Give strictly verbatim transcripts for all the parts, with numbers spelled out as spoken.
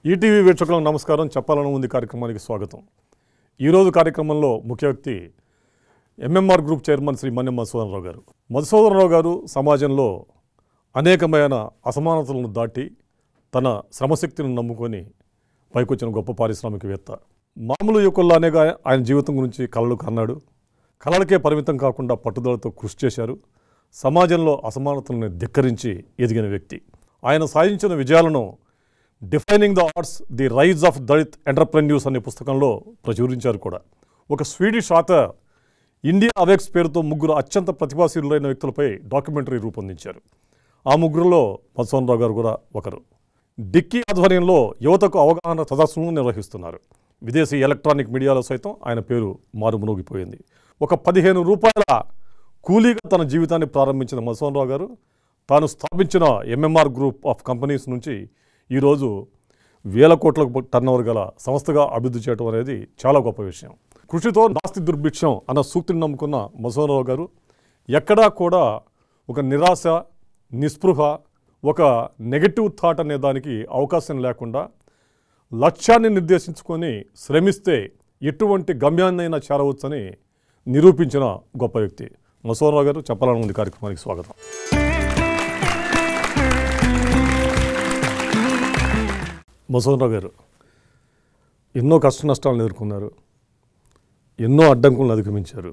ETV వీక్షకులకు నమస్కారం. చెప్పాలని ఉంది కార్యక్రమానికి స్వాగతం. ఈరోజు కార్యక్రమంలో ముఖ్య వ్యక్తి MMR group chairman Shri Mannem Madhusudana Rao గారు. మధుసూదనరావు గారు సమాజంలో అనేకమైన అసమానతలను దాటి తన శ్రమశక్తిని నమ్ముకొని పైకొచ్చిన గొప్ప పారిశ్రామికవేత్త. మామూలు యువకుల్లానేగా ఆయన జీవితం గురించి కలలు కన్నాడు. కలలకే పరిమితం కాకుండా పట్టుదలతో కృషి చేశారు. సమాజంలో అసమానతలను ధిక్కరించి ఎదిగిన వ్యక్తి. ఆయన సాధించిన విజయాలను defining the arts the rise of Dalit entrepreneurs అనే పుస్తకంలో ప్రచురించారు కూడా. ఒక స్వీడిష్ ఆథర్ ఇండియా అవేక్స్ పేరుతో ముగ్గురు అత్యంత ప్రతిభాశీలురైన వ్యక్తులపై డాక్యుమెంటరీ రూపొందించారు. ఆ ముగ్గురులో మధుసూదనరావు గారు కూడా ఒకరు. డిక్కీ ఆధ్వర్యంలో యువతకు అవగాహన సదస్సులను నిర్వహిస్తున్నారు. విదేశీ ఎలక్ట్రానిక్ మీడియాలో సైతం ఆయన పేరు మారుమోగిపోయింది. ఒక పదిహేను రూపాయల కూలీగా తన జీవితాన్ని ప్రారంభించిన మధుసూదనరావు గారు తాను స్థాపించిన ఎంఎంఆర్ గ్రూప్ ఆఫ్ కంపెనీస్ నుంచి ఈరోజు వేల కోట్లకు టర్నోవర్ గల సంస్థగా అభివృద్ధి చేయడం అనేది చాలా గొప్ప విషయం. కృషితో నాస్తి దుర్భిక్షం అన్న సూక్తిని నమ్ముకున్న మధుసూదనరావు గారు ఎక్కడా కూడా ఒక నిరాశ, నిస్పృహ, ఒక నెగటివ్ థాట్ అనే దానికి అవకాశం లేకుండా లక్ష్యాన్ని నిర్దేశించుకొని శ్రమిస్తే ఎటువంటి గమ్యాన్నైనా చేరవచ్చని నిరూపించిన గొప్ప వ్యక్తి మధుసూదనరావు గారు. చెప్పాలని ఉంది కార్యక్రమానికి స్వాగతం. మధుసూదనరావు గారు ఎన్నో కష్ట నష్టాలను ఎదుర్కొన్నారు. ఎన్నో అడ్డంకులను అధిగమించారు.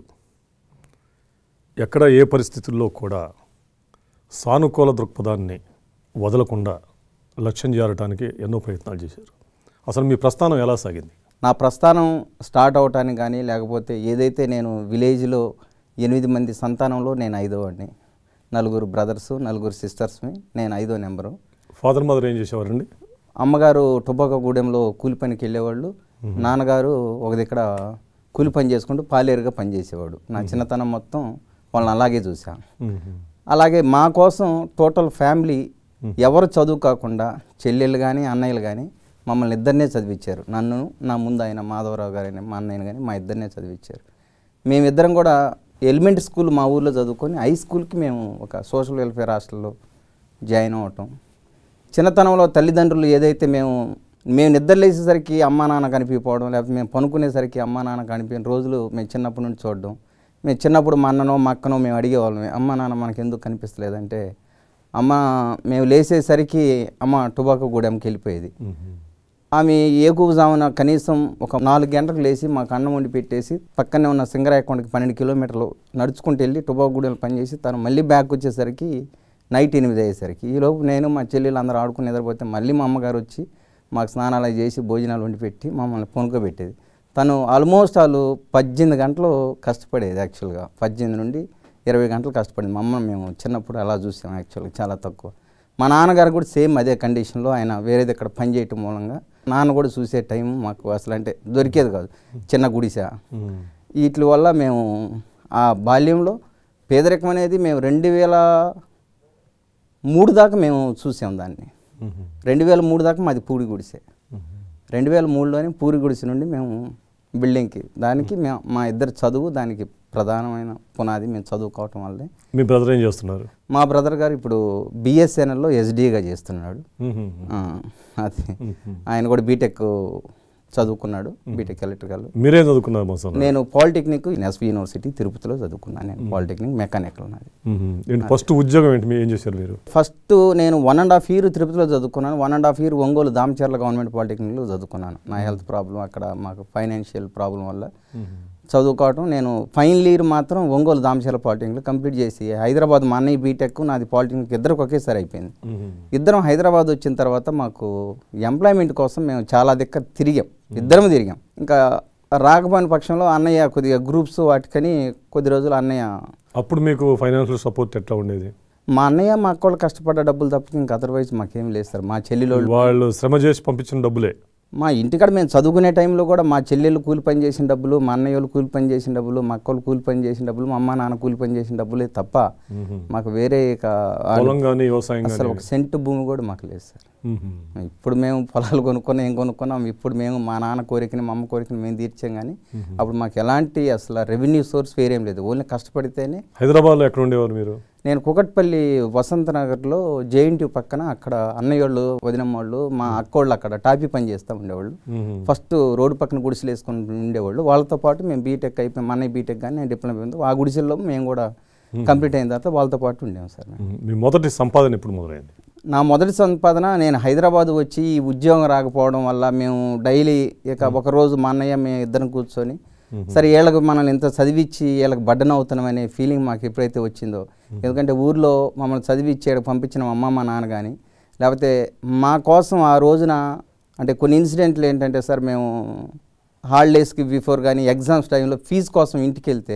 ఎక్కడ ఏ పరిస్థితుల్లో కూడా సానుకూల దృక్పథాన్ని వదలకుండా లక్ష్యం చేరడానికి ఎన్నో ప్రయత్నాలు చేశారు. అసలు మీ ప్రస్థానం ఎలా సాగింది? నా ప్రస్థానం స్టార్ట్ అవటానికి కానీ లేకపోతే ఏదైతే నేను విలేజ్లో ఎనిమిది మంది సంతానంలో నేను ఐదో వాడిని. నలుగురు బ్రదర్సు, నలుగురు సిస్టర్స్ని, నేను ఐదో నెంబరు. ఫాదర్ మదర్ ఏం చేసేవారండి? అమ్మగారు టొబాకోగూడెంలో కూలి పనికి వెళ్ళేవాళ్ళు. నాన్నగారు ఒక దగ్గర కూలి పని చేసుకుంటూ పాలేరుగా పనిచేసేవాడు. నా చిన్నతనం మొత్తం వాళ్ళని అలాగే చూసాను. అలాగే మా కోసం టోటల్ ఫ్యామిలీ ఎవరు చదువు కాకుండా చెల్లెళ్ళు కానీ అన్నయ్యలు కానీ మమ్మల్ని ఇద్దరినే చదివించారు. నన్ను, నా ముందు ఆయన మాధవరావు గారు మా అన్నయ్యని కానీ మా ఇద్దరినే చదివించారు. మేమిద్దరం కూడా ఎలిమెంటరీ స్కూల్ మా ఊర్లో చదువుకొని హై స్కూల్కి మేము ఒక సోషల్ వెల్ఫేర్ హాస్టల్లో జాయిన్ అవ్వటం. చిన్నతనంలో తల్లిదండ్రులు ఏదైతే మేము మేము నిద్రలేసేసరికి అమ్మా నాన్న కనిపించకపోవడం, లేకపోతే మేము పనుకునేసరికి అమ్మా నాన్న కనిపించిన రోజులు మేము చిన్నప్పటి నుంచి చూడడం. మేము చిన్నప్పుడు మా అన్ననో మా అక్కనో మేము అడిగేవాళ్ళమే, అమ్మ నాన్న మనకు ఎందుకు కనిపిస్తలేదంటే, అమ్మ మేము లేసేసరికి అమ్మ టొబాకో గూడెంకి వెళ్ళిపోయేది. ఆమె ఏకూజామున కనీసం ఒక నాలుగు గంటలకు లేచి మాకు అన్నం వండి పెట్టేసి పక్కనే ఉన్న సింగరాయకొండకి పన్నెండు కిలోమీటర్లు నడుచుకుంటూ వెళ్ళి టొబాకో గూడెంలో పనిచేసి తను మళ్ళీ బ్యాక్ వచ్చేసరికి నైట్ ఎనిమిది అయ్యేసరికి ఈలోపు నేను మా చెల్లెలు అందరూ ఆడుకుని నిద్రపోతే మళ్ళీ మా అమ్మగారు వచ్చి మాకు స్నానాలు చేసి భోజనాలు వండి పెట్టి మమ్మల్ని పొనుకోబెట్టేది. తను ఆల్మోస్ట్ వాళ్ళు పద్దెనిమిది గంటలు కష్టపడేది. యాక్చువల్గా పద్దెనిమిది నుండి ఇరవై గంటలు కష్టపడింది. మా అమ్మ మేము చిన్నప్పుడు అలా చూసాం. యాక్చువల్గా చాలా తక్కువ. మా నాన్నగారు కూడా సేమ్ అదే కండిషన్లో ఆయన వేరేది ఇక్కడ పని చేయటం మూలంగా నాన్న కూడా చూసే టైం మాకు అసలు అంటే దొరికేది కాదు. చిన్న గుడిసె వీటి వల్ల మేము ఆ బాల్యంలో పేదరికం అనేది మేము రెండు వేల మూడు దాకా మేము చూసాం దాన్ని. రెండు వేల మూడు దాకా మాది పూరి గుడిసె. రెండు వేల మూడులోనే పూరి గుడిసె నుండి మేము బిల్డింగ్కి దానికి మేము మా ఇద్దరు చదువు దానికి ప్రధానమైన పునాది మేము చదువుకోవటం వల్లే. మీ బ్రదర్ ఏం చేస్తున్నారు? మా బ్రదర్ గారు ఇప్పుడు బిఎస్ఎన్ఎల్లో ఎస్డీగా చేస్తున్నాడు. అది ఆయన కూడా బీటెక్ చదువుకున్నాడు. BTech electrical. మీరేం చదువుకున్నారు? నేను పాలిటెక్నిక్ ఎస్వి యూనివర్సిటీ తిరుపతిలో చదువుకున్నాను. నేను పాలిటెక్నిక్ మెకానికల్ నాది. ఫస్ట్ ఉద్యోగం ఏంటి, ఏం చేశారు మీరు? ఫస్ట్ నేను వన్ అండ్ హాఫ్ ఇయర్ తిరుపతిలో చదువుకున్నాను. One and half year Ongole Damacharla government పాలిటెక్నిక్లో చదువుకున్నాను. నా హెల్త్ ప్రాబ్లం అక్కడ మాకు ఫైనాన్షియల్ ప్రాబ్లం వల్ల చదువుకోవటం. నేను ఫైనల్ ఇయర్ మాత్రం ఒంగోలు దామచర్ల పాలిటెక్నిక్లో కంప్లీట్ చేసి హైదరాబాద్ మా అన్నయ్య బీటెక్ నాది పాలిటెక్నిక్ ఇద్దరికి ఒకేసారి అయిపోయింది. ఇద్దరం హైదరాబాద్ వచ్చిన తర్వాత మాకు ఎంప్లాయ్మెంట్ కోసం మేము చాలా దగ్గర తిరిగాం. ఇద్దరం తిరిగాం. ఇంకా రాకపోయిన పక్షంలో అన్నయ్య కొద్దిగా గ్రూప్స్ వాటికని కొద్ది రోజులు అన్నయ్య. అప్పుడు మీకు ఫైనాన్షియల్ సపోర్ట్ ఎట్లా ఉండేది? మా అన్నయ్య మా అక్క వాళ్ళు కష్టపడ్డ డబ్బులు తప్ప ఇంకా అదర్వైజ్ మాకేం లేదు సార్. మా చెల్లెలు వాళ్ళు శ్రమ చేసి పంపించిన డబ్బులే. మా ఇంటికాడ మేము చదువుకునే టైంలో కూడా మా చెల్లెళ్ళు కూలి పని చేసిన డబ్బులు, మా అన్నయ్య వాళ్ళు కూలి పని చేసిన డబ్బులు, మా అక్క వాళ్ళు కూలి పని చేసిన డబ్బులు, మా అమ్మ నాన్న కూలి పని చేసిన డబ్బులే తప్ప మాకు వేరే అసలు ఒక సెంటు భూమి కూడా మాకు లేదు సార్. ఇప్పుడు మేము పొలాలు కొనుక్కున్నాం, ఏం కొనుక్కున్నాం. ఇప్పుడు మేము మా నాన్న కోరికని మా అమ్మ కోరికని మేము తీర్చాం. కానీ అప్పుడు మాకు ఎలాంటి అసలు రెవెన్యూ సోర్స్ వేరేం లేదు. ఓన్లీ కష్టపడితేనే. హైదరాబాద్లో ఎక్కడ ఉండేవారు మీరు? నేను కుకట్పల్లి వసంత నగర్లో జేఎన్టీ పక్కన అక్కడ అన్నయ్యోళ్ళు వదినమ్మ వాళ్ళు మా అక్కోళ్ళు అక్కడ టాపీ పని చేస్తూ ఉండేవాళ్ళు. ఫస్ట్ రోడ్డు పక్కన గుడిసెలు వేసుకుని ఉండేవాళ్ళు. వాళ్ళతో పాటు మేము బీటెక్ అయిపోయి మా అన్నయ్య బీటెక్ కానీ నేను డిప్లొమా అయిపోయింది. ఆ గుడిసెల్లో మేము కూడా కంప్లీట్ అయిన తర్వాత వాళ్ళతో పాటు ఉండేము సార్. మీ మొదటి సంపాదన ఎప్పుడు మొదలైంది? నా మొదటి సంపాదన నేను హైదరాబాద్ వచ్చి ఈ ఉద్యోగం రాకపోవడం వల్ల మేము డైలీ ఇక ఒకరోజు మా అన్నయ్య మేము ఇద్దరం కూర్చొని సరే వీళ్ళకి మనల్ని ఎంత చదివించి వీళ్ళకి బడ్డన అవుతున్నామనే ఫీలింగ్ మాకు ఎప్పుడైతే వచ్చిందో, ఎందుకంటే ఊర్లో మమ్మల్ని చదివిచ్చి ఇక్కడ పంపించిన అమ్మ మా నాన్న కానీ లేకపోతే మా కోసం ఆ రోజున అంటే కొన్ని ఇన్సిడెంట్లు ఏంటంటే సార్, మేము హాలిడేస్కి బిఫోర్ కానీ ఎగ్జామ్స్ టైంలో ఫీజు కోసం ఇంటికి వెళ్తే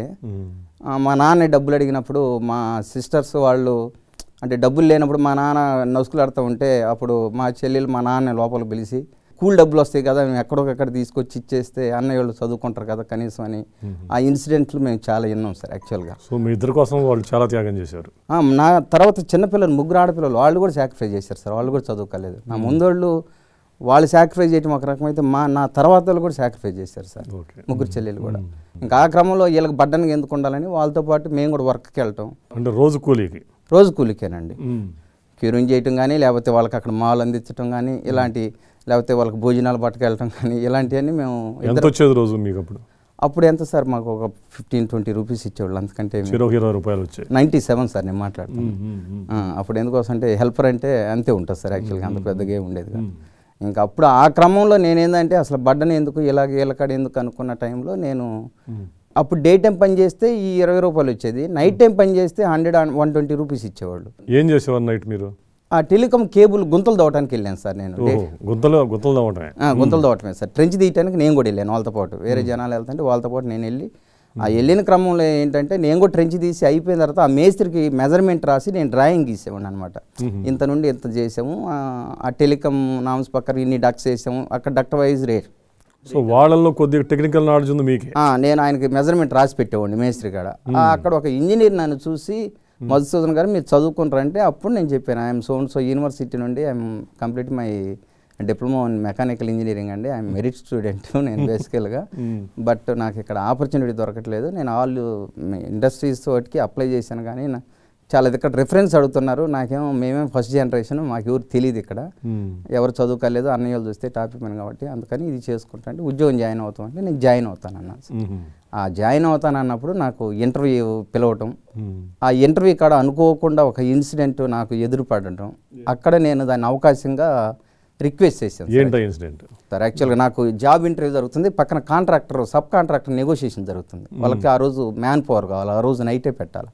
మా నాన్న డబ్బులు అడిగినప్పుడు మా సిస్టర్స్ వాళ్ళు అంటే డబ్బులు లేనప్పుడు మా నాన్న నసుకులాడుతూ ఉంటే అప్పుడు మా చెల్లెలు మా నాన్న లోపలికి పిలిచి కూల్ డబ్బులు వస్తాయి కదా మేము ఎక్కడొకక్కడ తీసుకొచ్చి ఇచ్చేస్తే అన్నయ్య వాళ్ళు చదువుకుంటారు కదా కనీసం అని ఆ ఇన్సిడెంట్లు మేము చాలా విన్నాం సార్ యాక్చువల్గా. సో మీ ఇద్దరి కోసం వాళ్ళు చాలా త్యాగం చేశారు. నా తర్వాత చిన్నపిల్లలు ముగ్గురు ఆడపిల్లలు వాళ్ళు కూడా సాక్రిఫైస్ చేశారు సార్. వాళ్ళు కూడా చదువుకోలేదు. నా ముందోళ్ళు వాళ్ళు సాక్రిఫైస్ చేయడం ఒక రకమైతే మా నా తర్వాత వాళ్ళు కూడా సాక్రిఫైస్ చేశారు సార్, ముగ్గురు చెల్లెలు కూడా. ఇంకా ఆ క్రమంలో వీళ్ళకి బడ్డనికి ఎందుకు ఉండాలని వాళ్ళతో పాటు మేము కూడా వర్క్కి వెళ్ళటం. అంటే రోజు కూలీకి రోజు కూలికేనండి. క్యూరింగ్ చేయటం కానీ లేకపోతే వాళ్ళకి అక్కడ మాల్ అందించడం కానీ ఇలాంటి, లేకపోతే వాళ్ళకి భోజనాలు పట్టుకెళ్ళటం కానీ ఇలాంటివన్నీ మేము. ఎంత వచ్చేది రోజు మీకు అప్పుడు? అప్పుడు ఎంత సార్ మాకు ఒక ఫిఫ్టీన్ ట్వంటీ రూపీస్ ఇచ్చేవాళ్ళు, అంతకంటే ఇరవై రూపాయలు వచ్చాయి. నైంటీ సెవెన్ సార్ నేను మాట్లాడుతాను. అప్పుడు ఎందుకోసం అంటే హెల్పర్ అంటే అంతే ఉంటుంది సార్ యాక్చువల్గా, అంత పెద్దగా ఉండేది కాదు. ఇంకా అప్పుడు ఆ క్రమంలో నేనేందంటే అసలు బడ్డని ఎందుకు ఇలాగ ఇలాకాడ ఎందుకు అనుకున్న టైంలో నేను అప్పుడు డే టైం పని చేస్తే ఈ ఇరవై రూపాయలు వచ్చేది, నైట్ టైం పని చేస్తే హండ్రెడ్ వన్ ట్వంటీ రూపీస్ ఇచ్చేవాళ్ళు. ఏం చేసేవారు నైట్ మీరు? ఆ టెలికామ్ కేబుల్ గుంతలు దవ్వటానికి వెళ్ళాను సార్ నేను. గుంతలు గుంతలు దవ్వటమే గుంతలు దవ్వటమే సార్. ట్రెంచ్ తీయటానికి నేను కూడా వెళ్ళాను వాళ్ళతో పాటు. వేరే జనాలు వెళ్తుంటే వాళ్ళతో పాటు నేను వెళ్ళి ఆ వెళ్ళిన క్రమంలో ఏంటంటే నేను కూడా ట్రెంచ్ తీసి అయిపోయిన తర్వాత ఆ మేస్త్రికి మెజర్మెంట్ రాసి నేను డ్రాయింగ్ గీసేవాడిని అనమాట. ఇంత నుండి ఎంత చేసాము, ఆ టెలికామ్ నామ్స్ పక్కన ఇన్ని డక్ట్స్ వేసాము, అక్కడ డక్ట్ వైజ్ రేట్. సో వాళ్ళల్లో కొద్దిగా టెక్నికల్ నాలెడ్జ్ ఉంది మీకు? నేను ఆయనకి మెజర్మెంట్ రాసి పెట్టేవాడిని మేస్త్రి కాడ. అక్కడ ఒక ఇంజనీర్ నన్ను చూసి మధుసూదన్ గారు మీరు చదువుకుంటారంటే అప్పుడు నేను చెప్పాను ఐఎమ్ సో సో యూనివర్సిటీ నుండి I'm complete my diploma in mechanical engineering అండి, ఐఎమ్ మెరిట్ స్టూడెంట్ నేను బేసికల్గా. బట్ నాకు ఇక్కడ ఆపర్చునిటీ దొరకట్లేదు. నేను ఆల్ ఇండస్ట్రీస్ వాటికి అప్లై చేశాను కానీ చాలా ఇక్కడ రిఫరెన్స్ అడుగుతున్నారు. నాకేమో మేమేం ఫస్ట్ జనరేషన్, మాకు ఎవరు తెలియదు ఇక్కడ, ఎవరు చదువుకోలేదు, అన్నయ్యలు చూస్తే టాపిక్ పని కాబట్టి అందుకని ఇది చేసుకుంటా అంటే ఉద్యోగం జాయిన్ అవుతాం అంటే నేను జాయిన్ అవుతాను అన్నా. ఆ జాయిన్ అవుతాను అన్నప్పుడు నాకు ఇంటర్వ్యూ పిలవటం, ఆ ఇంటర్వ్యూ కాడ అనుకోకుండా ఒక ఇన్సిడెంట్ నాకు ఎదురుపడటం, అక్కడ నేను దాన్ని అవకాశంగా రిక్వెస్ట్ చేశాను. ఏంటో ఇన్సిడెంట్ సార్? యాక్చువల్గా నాకు జాబ్ ఇంటర్వ్యూ జరుగుతుంది, పక్కన కాంట్రాక్టర్ సబ్ కాంట్రాక్టర్ నెగోషియేషన్ జరుగుతుంది. వాళ్ళకి ఆ రోజు మ్యాన్ పవర్ కావాలి, ఆ రోజు నైటే పెట్టాలి.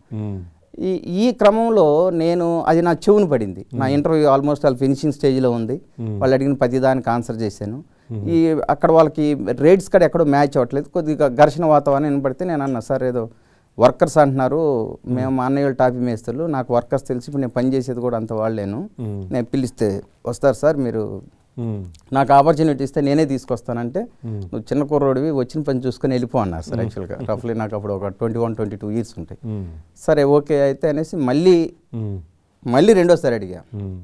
ఈ ఈ క్రమంలో నేను అది నా చెవును పడింది. నా ఇంటర్వ్యూ ఆల్మోస్ట్ వాళ్ళు ఫినిషింగ్ స్టేజ్లో ఉంది. వాళ్ళు అడిగిన ప్రతి దానికి ఆన్సర్ చేశాను. ఈ అక్కడ వాళ్ళకి రేట్స్ కూడా ఎక్కడో మ్యాచ్ అవ్వట్లేదు, కొద్దిగా ఘర్షణ వాతావరణం వినపడితే నేను అన్నా సార్ ఏదో వర్కర్స్ అంటున్నారు, మేము మా అన్నయ్య టాపీ మేస్తారు, నాకు వర్కర్స్ తెలిసి ఇప్పుడు నేను పని చేసేది కూడా అంత వాళ్ళేను, నేను పిలిస్తే వస్తారు సార్, మీరు నాకు ఆపర్చునిటీ ఇస్తే నేనే తీసుకొస్తానంటే నువ్వు చిన్న కుర్రోడివి వచ్చిన పని చూసుకొని వెళ్ళిపో అన్నారు సార్. యాక్చువల్గా రఫ్లీ నాకు అప్పుడు ఒక twenty one twenty two years ఉంటాయి. సరే ఓకే అయితే అనేసి మళ్ళీ మళ్ళీ రెండోసారి అడిగా.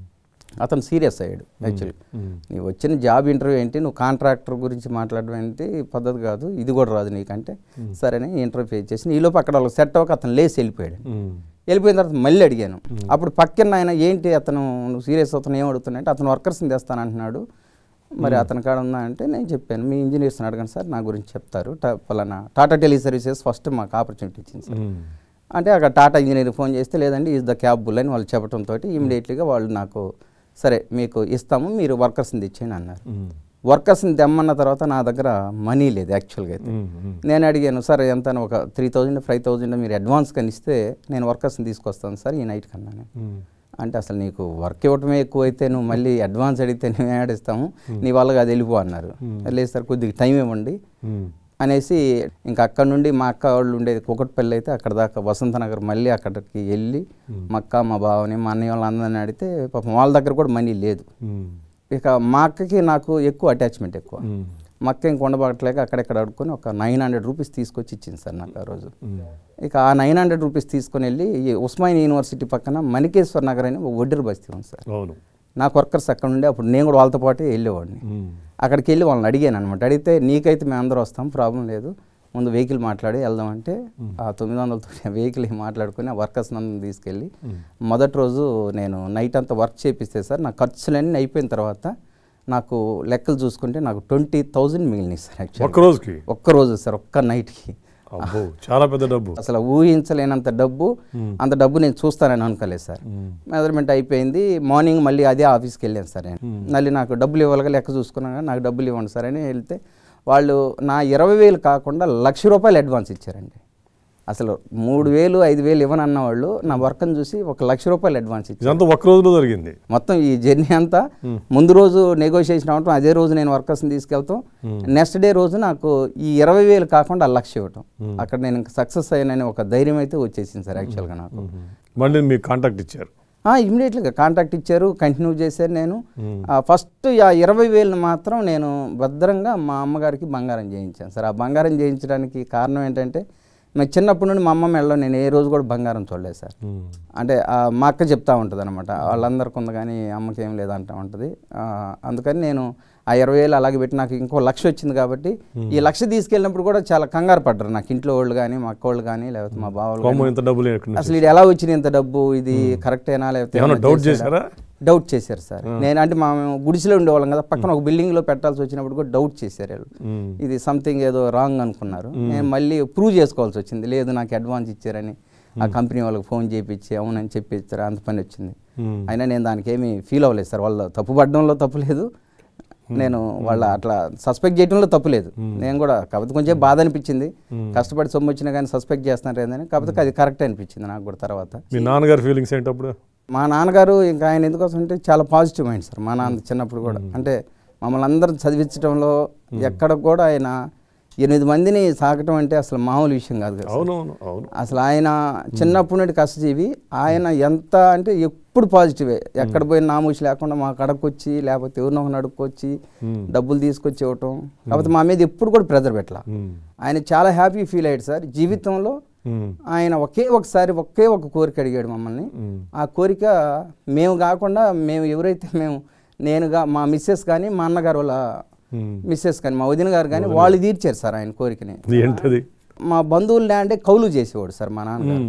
అతను సీరియస్ అయ్యాడు. యాక్చువల్లీ నీవు వచ్చిన జాబ్ ఇంటర్వ్యూ ఏంటి, నువ్వు కాంట్రాక్టర్ గురించి మాట్లాడడం ఏంటి, పద్ధతి కాదు, ఇది కూడా రాదు నీకంటే సరేనే ఇంటర్వ్యూ ఫేస్ చేసి ఈలోపు అక్కడ వాళ్ళకి సెట్ అవ్వక అతను లేచి వెళ్ళిపోయాడు. వెళ్ళిపోయిన తర్వాత మళ్ళీ అడిగాను. అప్పుడు పక్కన ఆయన ఏంటి అతను నువ్వు సీరియస్ అవుతాను ఏం అడుగుతున్నా అతను వర్కర్స్ని తెస్తాను అంటున్నాడు, మరి అతని కాడ ఉందా అంటే నేను చెప్పాను మీ ఇంజనీర్స్ని అడగండి సార్ నా గురించి చెప్తారు, పలానా టాటా టెలి సర్వీసెస్ ఫస్ట్ మాకు ఆపర్చునిటీ ఇచ్చింది సార్ అంటే అక్కడ టాటా ఇంజనీర్ ఫోన్ చేస్తే లేదండి ఈజ్ ద క్యాబ్ బుల్ అని వాళ్ళు చెప్పడంతో ఇమీడియట్లీగా వాళ్ళు నాకు సరే మీకు ఇస్తాము మీరు వర్కర్స్ని తెచ్చేయండి అన్నారు. వర్కర్స్ని తెమ్మన్న తర్వాత నా దగ్గర మనీ లేదు యాక్చువల్గా అయితే. నేను అడిగాను సార్ ఎంత ఒక త్రీ థౌజండ్ ఫైవ్ థౌజండ్ మీరు అడ్వాన్స్ కానీ ఇస్తే నేను వర్కర్స్ని తీసుకొస్తాను సార్ ఈ నైట్ కన్నా అంటే అసలు నీకు వర్క్ ఇవ్వటమే ఎక్కువ అయితే నువ్వు మళ్ళీ అడ్వాన్స్ అడిగితే మేము ఆడిస్తాము నీ వాళ్ళకి అది వెళ్ళిపో అన్నారు. లేదు సార్ కొద్దిగా టైం ఇవ్వండి అనేసి ఇంకా అక్కడ నుండి మా అక్క వాళ్ళు ఉండేది కుకట్పల్లి అయితే అక్కడ దాకా వసంత నగర్ మళ్ళీ అక్కడికి వెళ్ళి మా అక్క మా బావని మా అన్నయ్య వాళ్ళు అందరిని అడిగితే పాపం వాళ్ళ దగ్గర కూడా మనీ లేదు. ఇక మా అక్కకి నాకు ఎక్కువ అటాచ్మెంట్ ఎక్కువ. మా అక్క ఇంక ఉండబట్టలేక అక్కడెక్కడ అడుక్కొని ఒక నైన్ హండ్రెడ్ రూపీస్ తీసుకొచ్చి ఇచ్చింది సార్ నాకు ఆ రోజు. ఇక ఆ నైన్ హండ్రెడ్ రూపీస్ తీసుకొని వెళ్ళి ఉస్మానియా యూనివర్సిటీ పక్కన మణికేశ్వర్ నగర్ అని ఒడ్డెర బస్తీ ఉంది సార్. నాకు వర్కర్స్ అక్కడ ఉండే అప్పుడు నేను కూడా వాళ్ళతో పాటు వెళ్ళేవాడిని. అక్కడికి వెళ్ళి వాళ్ళని అడిగాను అనమాట. అడిగితే నీకైతే మేము అందరూ వస్తాం ప్రాబ్లం లేదు, ముందు వెహికల్ మాట్లాడి వెళ్దామంటే ఆ తొమ్మిది వందలతో వెహికల్ మాట్లాడుకుని ఆ వర్కర్స్ నందు తీసుకెళ్ళి మొదటి రోజు నేను నైట్ అంతా వర్క్ చేపిస్తే సార్ నా ఖర్చులన్నీ అయిపోయిన తర్వాత నాకు లెక్కలు చూసుకుంటే నాకు ట్వంటీ థౌజండ్ మిగిలినాయి సార్ యాక్చువల్లీ ఒక్క రోజుకి ఒక్క రోజు సార్ ఒక్క నైట్కి. చాలా పెద్ద డబ్బు, అసలు ఊహించలేనంత డబ్బు. అంత డబ్బు నేను చూస్తానని అనుకోలేదు సార్. మెజర్మెంట్ అయిపోయింది, మార్నింగ్ మళ్ళీ అదే ఆఫీస్కి వెళ్ళాను సార్. నేను మళ్ళీ నాకు డబ్బులు ఇవ్వాలిగా లెక్క చూసుకున్నాను కానీ నాకు డబ్బులు ఇవ్వండి సార్ అని వెళ్తే వాళ్ళు నా ఇరవై వేలు కాకుండా లక్ష రూపాయలు అడ్వాన్స్ ఇచ్చారండి. అసలు మూడు వేలు ఐదు వేలు ఇవ్వనన్న వాళ్ళు నా వర్క్ని చూసి ఒక లక్ష రూపాయలు అడ్వాన్స్ ఇచ్చారు. ఒక్క రోజులో జరిగింది మొత్తం ఈ జర్నీ అంతా. ముందు రోజు నెగోషియేషన్ అవటం, అదే రోజు నేను వర్కర్స్ని తీసుకెళ్తాం, నెక్స్ట్ డే రోజు నాకు ఈ ఇరవై వేలు కాకుండా లక్ష ఇవ్వటం. అక్కడ నేను ఇంకా సక్సెస్ అయ్యానని ఒక ధైర్యం అయితే వచ్చేసింది సార్ యాక్చువల్గా నాకు. మళ్ళీ మీకు కాంటాక్ట్ ఇచ్చారు? ఇమీడియట్గా కాంటాక్ట్ ఇచ్చారు, కంటిన్యూ చేశారు. నేను ఫస్ట్ ఆ ఇరవై వేలను మాత్రం నేను భద్రంగా మా అమ్మగారికి బంగారం చేయించాను సార్. ఆ బంగారం చేయించడానికి కారణం ఏంటంటే నాకు చిన్నప్పటి నుండి మా అమ్మ మెడలో నేను ఏ రోజు కూడా బంగారం చూడలేదు సార్. అంటే మా అక్క చెప్తా ఉంటుంది అనమాట, వాళ్ళందరికీ ఉంది కానీ అమ్మకి ఏం లేదంటా ఉంటుంది. అందుకని నేను ఆ ఇరవై వేలు అలాగే పెట్టి నాకు ఇంకో లక్ష వచ్చింది కాబట్టి ఈ లక్ష తీసుకెళ్ళినప్పుడు కూడా చాలా కంగారు పడ్డారు నాకు ఇంట్లో వాళ్ళు కానీ మా అక్క వాళ్ళు కానీ లేకపోతే మా బావలు. అసలు ఇది ఎలా వచ్చింది ఇంత డబ్బు, ఇది కరెక్టేనా లేకపోతే డౌట్ చేశారా? డౌట్ చేశారు సార్. నేను అంటే మా గుడిసెలో ఉండేవాళ్ళం కదా, పక్కన ఒక బిల్డింగ్లో పెట్టాల్సి వచ్చినప్పుడు కూడా డౌట్ చేశారు వాళ్ళు. ఇది సంథింగ్ ఏదో రాంగ్ అనుకున్నారు. నేను మళ్ళీ ప్రూవ్ చేసుకోవాల్సి వచ్చింది, లేదు నాకు అడ్వాన్స్ ఇచ్చారని. ఆ కంపెనీ వాళ్ళకి ఫోన్ చేయించి అవునని చెప్పిచ్చారు, అంత పని వచ్చింది. అయినా నేను దానికి ఏమీ ఫీల్ అవ్వలేదు సార్. వాళ్ళు తప్పు పడడంలో తప్పు లేదు, నేను వాళ్ళ అట్లా సస్పెక్ట్ చేయడంలో తప్పు లేదు. నేను కూడా కాకపోతే కొంచెం బాధ అనిపించింది, కష్టపడి సొమ్ము వచ్చినా కానీ సస్పెక్ట్ చేస్తున్నారు ఏందని. కాకపోతే అది కరెక్ట్ అనిపించింది నాకు కూడా. తర్వాత మీ నాన్నగారు ఫీలింగ్స్ ఏంటప్పుడు? మా నాన్నగారు ఇంకా ఆయన ఎందుకోసం అంటే చాలా పాజిటివ్ మైండ్ సార్. మా నాన్న చిన్నప్పుడు కూడా అంటే మమ్మల్ని అందరం చదివించడంలో ఎక్కడ కూడా ఆయన ఎనిమిది మందిని సాకటం అంటే అసలు మామూలు విషయం కాదు కదా. అసలు ఆయన చిన్నప్పటి నుండి కష్టజీవి. ఆయన ఎంత అంటే ఎప్పుడు పాజిటివే, ఎక్కడ పోయిన నామూసి లేకుండా మా కడకు వచ్చి లేకపోతే ఎవరినో ఒకరిని అడుక్కొచ్చి డబ్బులు తీసుకొచ్చి ఇవ్వటం. కాకపోతే మా మీద ఎప్పుడు కూడా ప్రెజర్ పెట్టాల. ఆయన చాలా హ్యాపీ ఫీల్ అయ్యాడు సార్ జీవితంలో. ఆయన ఒకే ఒకసారి ఒకే ఒక కోరిక అడిగాడు మమ్మల్ని. ఆ కోరిక మేము కాకుండా మేము ఎవరైతే మేము నేనుగా మా మిస్సెస్ కానీ మా అన్నగారు వాళ్ళ మిస్సెస్ కానీ మా వదిన గారు కానీ వాళ్ళు తీర్చారు సార్ ఆయన కోరికని. ఏంటది? మా బంధువులు అంటే కౌలు చేసేవాడు సార్ మా నాన్నగారు.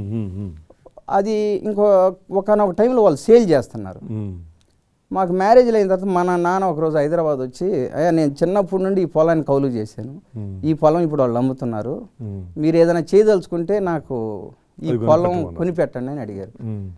అది ఇంకో ఒకనొక టైంలో వాళ్ళు సేల్ చేస్తున్నారు. మాకు మ్యారేజ్లు అయిన తర్వాత మా నాన్న ఒకరోజు హైదరాబాద్ వచ్చి, అయ్యా నేను చిన్నప్పటి నుండి ఈ పొలాన్ని కౌలు చేశాను, ఈ పొలం ఇప్పుడు వాళ్ళు అమ్ముతున్నారు, మీరు ఏదైనా చేయదలుచుకుంటే నాకు ఈ పొలం కొనిపెట్టండి అని అడిగారు.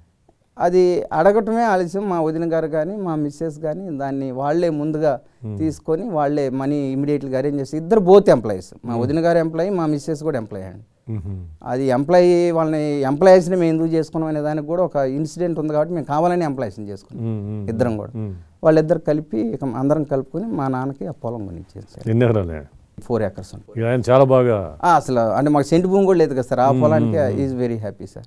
అది అడగటమే ఆలస్యం. మా వదిన గారు కానీ మా మిస్సెస్ కానీ దాన్ని వాళ్లే ముందుగా తీసుకొని వాళ్లే మనీ ఇమీడియట్గా అరేంజ్ చేసి, ఇద్దరు బోత్ ఎంప్లాయీస్, మా వదిన గారు ఎంప్లాయీ, మా మిస్సెస్ కూడా ఎంప్లాయీ అండి. అది ఎంప్లాయీ వాళ్ళని ఎంప్లాయీస్ని మేము ఎందుకు చేసుకున్నాం అనే దానికి కూడా ఒక ఇన్సిడెంట్ ఉంది కాబట్టి మేము కావాలని ఎంప్లాయీస్ని చేసుకున్నాం ఇద్దరం కూడా. వాళ్ళిద్దరు కలిపి ఇక అందరం కలుపుకొని మా నాన్నకి ఆ పొలం కొనిచ్చారు. ఫోర్ ఏకర్స్ చాలా బాగా. అసలు అంటే మాకు సెంటు భూమి కూడా లేదు కదా సార్. ఆ పొలానికి ఈజ్ వెరీ హ్యాపీ సార్.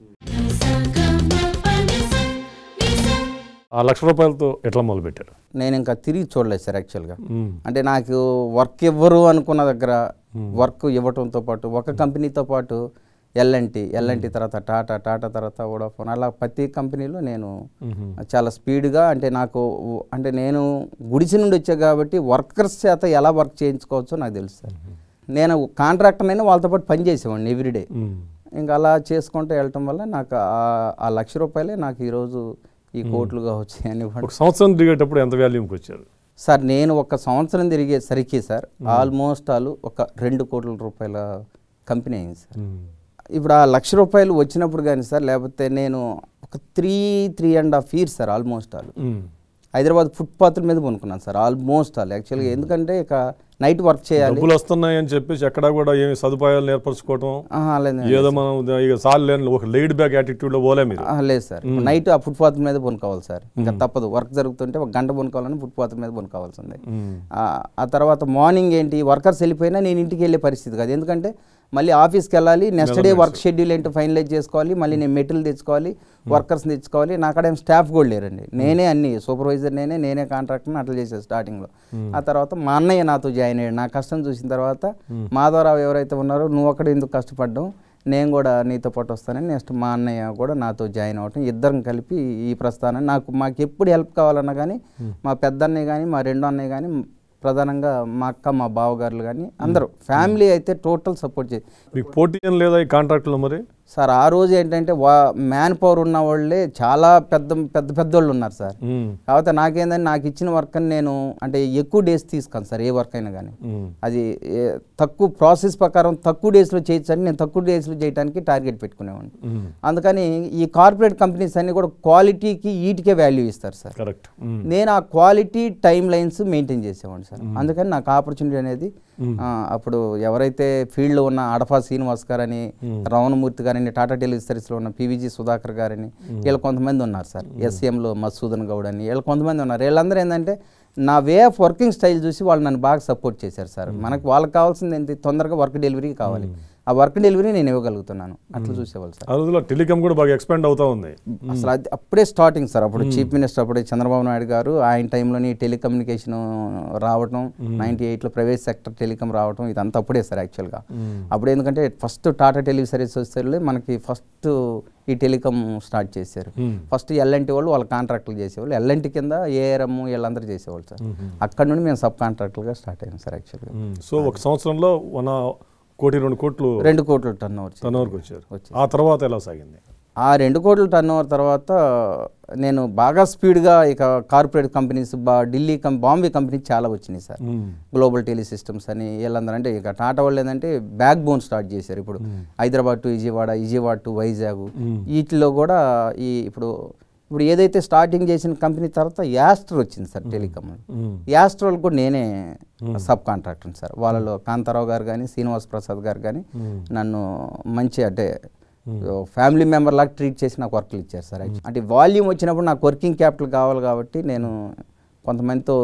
ఆ లక్ష రూపాయలతో ఎట్లా మొదలు పెట్టారు? నేను ఇంకా తిరిగి చూడలేదు సార్ యాక్చువల్గా. అంటే నాకు వర్క్ ఇవ్వరు అనుకున్న దగ్గర వర్క్ ఇవ్వటంతో పాటు ఒక కంపెనీతో పాటు ఎల్ఎన్టీ ఎల్ఎన్టీ తర్వాత టాటా టాటా తర్వాత వోడాఫోన్ అలా ప్రతి కంపెనీలో నేను చాలా స్పీడ్గా అంటే నాకు అంటే నేను గుడిసి నుండి వచ్చా కాబట్టి వర్కర్స్ చేత ఎలా వర్క్ చేయించుకోవచ్చో నాకు తెలుసు సార్. నేను కాంట్రాక్టర్నైనా వాళ్ళతో పాటు పని చేసేవాడిని ఎవ్రీడే. ఇంకా అలా చేసుకుంటూ వెళ్ళటం వల్ల నాకు ఆ లక్ష రూపాయలే నాకు ఈరోజు ఈ కోట్లుగా వచ్చాయని. ఒక సంవత్సరం తిరిగేటప్పుడు ఎంత వాల్యూమ్కి వచ్చారు సార్? నేను ఒక సంవత్సరం తిరిగేసరికి సార్ ఆల్మోస్ట్ ఆల్ ఒక రెండు కోట్ల రూపాయల కంపెనీ అయింది సార్. ఇప్పుడు ఆ లక్ష రూపాయలు వచ్చినప్పుడు కానీ సార్, లేకపోతే నేను ఒక three three and half years sir almost all Hyderabad ఫుట్పాత్ల మీద కొనుక్కున్నాను సార్ ఆల్మోస్ట్ ఆల్. యాక్చువల్గా ఎందుకంటే ఇక నైట్ వర్క్ చేయాలి, డబ్బులు వస్తున్నాయి అని చెప్పేసి ఎక్కడ కూడా ఏమి సదుపాయాలు ఏర్పరచుకోవటం ఏదో మనం ఇక సాల్ ఒక లైడ్ బ్యాక్ యాటిట్యూడ్లో పోలే మీరు? లేదు సార్, నైట్ ఆ ఫుట్పాత్ మీద కొనుక్కోవాలి సార్. ఇంకా తప్పదు, వర్క్ జరుగుతుంటే ఒక గంట కొనుక్కోవాలని ఫుట్పాత్ మీద కొనుక్కోవాల్సిందే. ఆ తర్వాత మార్నింగ్ ఏంటి వర్కర్స్ వెళ్ళిపోయినా నేను ఇంటికి వెళ్ళే పరిస్థితి కాదు, ఎందుకంటే మళ్ళీ ఆఫీస్కి వెళ్ళాలి, నెక్స్ట్ డే వర్క్ షెడ్యూల్ ఏంటో ఫైనలైజ్ చేసుకోవాలి, మళ్ళీ నేను మెటీరియల్ తెచ్చుకోవాలి, వర్కర్స్ని తెచ్చుకోవాలి. నాకు అక్కడ ఏం స్టాఫ్ కూడా లేరండి, నేనే అన్ని సూపర్వైజర్ నేనే నేనే కాంట్రాక్టర్ని అట్లా చేసేది స్టార్టింగ్లో. ఆ తర్వాత మా అన్నయ్య నాతో జాయిన్ అయ్యాడు. నా కష్టం చూసిన తర్వాత మాధవరావు ఎవరైతే ఉన్నారో, నువ్వు అక్కడ ఎందుకు కష్టపడ్డావు, నేను కూడా నీతో పాటు వస్తానని నెక్స్ట్ మా అన్నయ్య కూడా నాతో జాయిన్ అవ్వటం, ఇద్దరం కలిపి ఈ ప్రస్థానం. నాకు మాకు ఎప్పుడు హెల్ప్ కావాలన్నా కానీ మా పెద్ద అన్నయ్య కానీ మా రెండో అన్నయ్య కానీ ప్రధానంగా మా అక్క మా బావగారులు కానీ అందరూ ఫ్యామిలీ అయితే టోటల్ సపోర్ట్ చేసి. మీకు పోటీ ఏం లేదా ఈ కాంట్రాక్ట్లో మరి? సార్ ఆ రోజు ఏంటంటే వా మ్యాన్ పవర్ ఉన్న వాళ్ళే చాలా పెద్ద పెద్ద పెద్దోళ్ళు ఉన్నారు సార్. కాకపోతే నాకేందని నాకు ఇచ్చిన వర్క్ నేను అంటే ఎక్కువ డేస్ తీసుకోను సార్, ఏ వర్క్ అయినా కానీ అది తక్కువ ప్రాసెస్ ప్రకారం తక్కువ డేస్లో చేయొచ్చని నేను తక్కువ డేస్లో చేయడానికి టార్గెట్ పెట్టుకునేవాడిని. అందుకని ఈ కార్పొరేట్ కంపెనీస్ అన్ని కూడా క్వాలిటీకి వీటికే వాల్యూ ఇస్తారు సార్. కరెక్ట్. నేను ఆ క్వాలిటీ టైం లైన్స్ మెయింటైన్ చేసేవాడిని సార్. అందుకని నాకు ఆపర్చునిటీ అనేది అప్పుడు ఎవరైతే ఫీల్డ్లో ఉన్న అడఫా శ్రీనివాస్ గారని, రమణమూర్తి గారని, టాటా టెలిసర్వీస్లో ఉన్న పివిజి సుధాకర్ గారని, వీళ్ళు కొంతమంది ఉన్నారు సార్. ఎస్సీఎంలో మధుసూదన్ గౌడ్ అని వీళ్ళు కొంతమంది ఉన్నారు. వీళ్ళందరూ ఏంటంటే నా వే ఆఫ్ వర్కింగ్ స్టైల్ చూసి వాళ్ళు నన్ను బాగా సపోర్ట్ చేశారు సార్. మనకు వాళ్ళకి కావాల్సింది ఏంటి, తొందరగా వర్క్ డెలివరీ కావాలి. ఆ వర్క్ డెలివరీ నేను ఇవ్వగలుగుతున్నాను, అట్లా చూసేవాళ్ళు సార్. ఆ రోజుల్లో టెలికాం కూడా బాగా ఎక్స్పాండ్ అవుతా ఉంది అసలు. అది అప్పుడే స్టార్టింగ్ సార్. అప్పుడు చీఫ్ మినిస్టర్ అప్పుడే చంద్రబాబు నాయుడు గారు ఆయన టైంలోని టెలికమ్యూనికేషన్ రావటం, నైన్టీ ఎయిట్లో ప్రైవేట్ సెక్టర్ టెలికాం రావటం, ఇదంతా అప్పుడే సార్ యాక్చువల్గా. అప్పుడు ఎందుకంటే ఫస్ట్ టాటా టెలి సర్వీసెస్లో మనకి ఫస్ట్ ఈ టెలికాం స్టార్ట్ చేశారు. ఫస్ట్ ఎల్ఎన్టీ వాళ్ళు వాళ్ళ కాంట్రాక్టులు చేసేవాళ్ళు, ఎల్ఎన్టీ కింద ఏఆర్ఎం వీళ్ళందరూ చేసేవాళ్ళు సార్. అక్కడ నుండి మేము సబ్ కాంట్రాక్టులుగా స్టార్ట్ అయ్యాం సార్ యాక్చువల్గా. సో ఒక సంవత్సరంలో వన్ కోటి రెండు కోట్లు రెండు కోట్ల టర్న్ ఓవర్ టర్న్ ఓవర్కి వచ్చారు. ఆ తర్వాత ఎలా సాగింది? ఆ రెండు కోట్ల టర్న్ ఓవర్ తర్వాత నేను బాగా స్పీడ్గా ఇక కార్పొరేట్ కంపెనీస్ బా ఢిల్లీ కం బాంబే కంపెనీ చాలా వచ్చినాయి సార్. గ్లోబల్ టెలి సిస్టమ్స్ అని వీళ్ళందరూ అంటే ఇక టాటా వాళ్ళు ఏంటంటే బ్యాక్ బోన్ స్టార్ట్ చేశారు. ఇప్పుడు హైదరాబాద్ టు విజయవాడ, విజయవాడ టు వైజాగ్, వీటిలో కూడా ఈ ఇప్పుడు ఇప్పుడు ఏదైతే స్టార్టింగ్ చేసిన కంపెనీ తర్వాత యాస్ట్రో వచ్చింది సార్ టెలికామ్. యాస్ట్రోలు కూడా నేనే సబ్ కాంట్రాక్టర్ సార్. వాళ్ళలో కాంతారావు గారు కానీ శ్రీనివాస్ ప్రసాద్ గారు కానీ నన్ను మంచి అంటే ఫ్యామిలీ మెంబర్ లాగా ట్రీట్ చేసి నాకు వర్క్లు ఇచ్చారు సార్. అంటే వాల్యూమ్ వచ్చినప్పుడు నాకు వర్కింగ్ క్యాపిటల్ కావాలి కాబట్టి నేను కొంతమందితో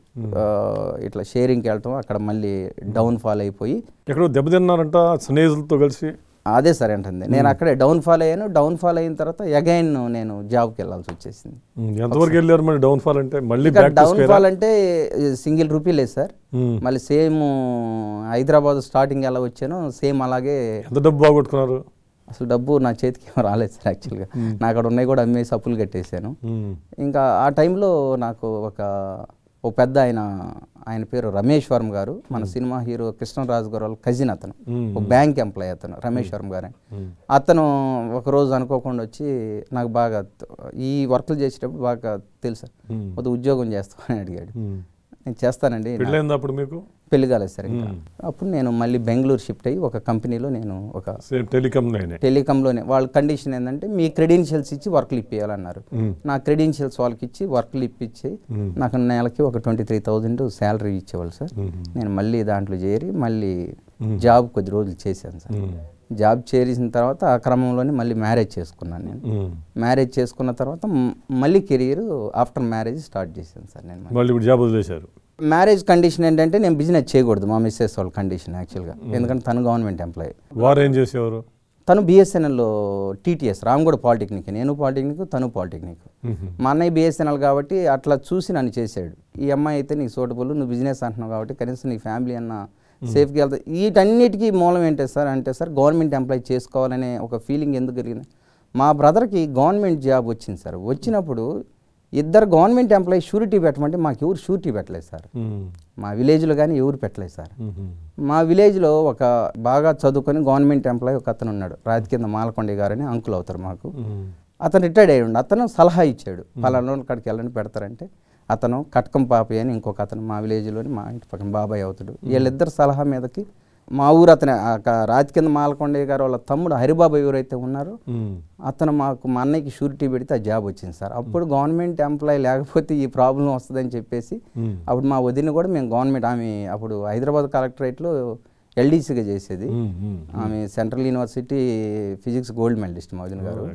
ఇట్లా షేరింగ్కి వెళ్ళటం, అక్కడ మళ్ళీ డౌన్ ఫాల్ అయిపోయి ఎక్కడో దెబ్బతిన్నారంట స్నేహితులతో కలిసి. అదే సార్ ఏంటంది, నేను అక్కడే డౌన్ ఫాల్ అయ్యాను. డౌన్ ఫాల్ అయిన తర్వాత అగైన్ నేను జాబ్కి వెళ్ళాల్సి వచ్చేసింది. ఎంతవరకు వెళ్ళారు మరి డౌన్ ఫాల్ అంటే? మళ్ళీ డౌన్ ఫాల్ అంటే సింగిల్ రూపీ లేదు సార్. మళ్ళీ సేమ్ హైదరాబాద్ స్టార్టింగ్ ఎలా వచ్చానో సేమ్ అలాగే. ఎంత డబ్బు బాగొట్టుకున్నారు? అసలు డబ్బు నా చేతికి ఏమో రాలేదు సార్ యాక్చువల్గా. నా అక్కడ ఉన్నాయి కూడా అమ్మేసి అప్పులు కట్టేశాను. ఇంకా ఆ టైంలో నాకు ఒక ఒక పెద్ద ఆయన ఆయన పేరు రమేష్ వర్మ గారు, మన సినిమా హీరో కృష్ణరాజు గారు వాళ్ళ కజిన్, అతను ఒక బ్యాంక్ ఎంప్లాయీ అతను రమేష్ వర్మ గారు. అతను ఒకరోజు అనుకోకుండా వచ్చి నాకు బాగా ఈ వర్క్లు చేసేటప్పుడు బాగా తెలుసు, కొద్ది ఉద్యోగం చేస్తామని అడిగాడు. నేను చేస్తానండి. అప్పుడు మీకు పెళ్లి కాలేదు సార్. ఇంకా అప్పుడు నేను మళ్ళీ బెంగళూరు షిఫ్ట్ అయ్యి ఒక కంపెనీలో నేను ఒక టెలికామ్ టెలికాంలోనే వాళ్ళ కండిషన్ ఏంటంటే మీ క్రెడెన్షియల్స్ ఇచ్చి వర్క్లు ఇప్పించాలన్నారు. నా క్రెడెన్షియల్స్ వాళ్ళకి ఇచ్చి వర్క్లు ఇప్పించి నాకు నెలకి ఒక ట్వంటీ త్రీ థౌజండ్ శాలరీ ఇచ్చేవాళ్ళు సార్. నేను మళ్ళీ దాంట్లో చేరి మళ్ళీ జాబ్ కొద్ది రోజులు చేశాను సార్. జాబ్ చేసిన తర్వాత ఆ క్రమంలోనే మళ్ళీ మ్యారేజ్ చేసుకున్నాను. నేను మ్యారేజ్ చేసుకున్న తర్వాత మళ్ళీ కెరీర్ ఆఫ్టర్ మ్యారేజ్ స్టార్ట్ చేశాను సార్. నేను మళ్ళీ జాబ్ వదిలేశారు. మ్యారేజ్ కండిషన్ ఏంటంటే నేను బిజినెస్ చేయకూడదు, మా మిస్సెస్ వాళ్ళ కండిషన్ యాక్చువల్గా. ఎందుకంటే తను గవర్నమెంట్ ఎంప్లాయీ. వారు ఏం చేసేవారు? తను బిఎస్ఎన్ఎల్లో టీటీఎస్ రామగూడ పాలిటెక్నిక్, నేను పాలిటెక్నిక్, తను పాలిటెక్నిక్. మా అన్నయ్య బిఎస్ఎన్ఎల్ కాబట్టి అట్లా చూసి నన్ను చేశాడు. ఈ అమ్మాయి అయితే నీకు సూటబుల్, నువ్వు బిజినెస్ అంటున్నావు కాబట్టి కనీసం నీ ఫ్యామిలీ అన్న సేఫ్గా వెళ్తా. వీటన్నిటికీ మూలం ఏంటి సార్ అంటే సార్ గవర్నమెంట్ ఎంప్లాయీ చేసుకోవాలనే ఒక ఫీలింగ్ ఎందుకు కలిగింది. మా బ్రదర్కి గవర్నమెంట్ జాబ్ వచ్చింది సార్. వచ్చినప్పుడు ఇద్దరు గవర్నమెంట్ ఎంప్లాయీ షూరిటీ పెట్టమంటే మాకు ఎవరు షూరిటీ పెట్టలేదు సార్. మా విలేజ్లో కానీ ఎవరు పెట్టలేదు సార్. మా విలేజ్లో ఒక బాగా చదువుకొని గవర్నమెంట్ ఎంప్లాయీ ఒక అతను ఉన్నాడు, రాతి కింద మాలకొండ గారని అంకుల్ అవుతారు మాకు. అతను రిటైర్డ్ అయ్యి ఉండి అతను సలహా ఇచ్చాడు, పలానా కాడికి వెళ్ళండి పెడతారంటే. అతను కట్కం పాపయ్య అని ఇంకొక అతను మా విలేజ్లోని మా ఇంటి పక్కన బాబాయ్ అవుతాడు. వీళ్ళిద్దరు సలహా మీదకి మా ఊరు అతను రాతి కింద మాలకొండయ్య గారు వాళ్ళ తమ్ముడు హరిబాబు ఎవరైతే ఉన్నారో అతను మాకు మా అన్నయ్యకి షూరిటీ పెడితే ఆ జాబ్ వచ్చింది సార్. అప్పుడు గవర్నమెంట్ ఎంప్లాయీ లేకపోతే ఈ ప్రాబ్లం వస్తుందని చెప్పేసి అప్పుడు మా వదిన కూడా మేము గవర్నమెంట్, ఆమె అప్పుడు హైదరాబాద్ కలెక్టరేట్లో ఎల్డీసీగా చేసేది. ఆమె central university physics gold medalist మా వదిన గారు.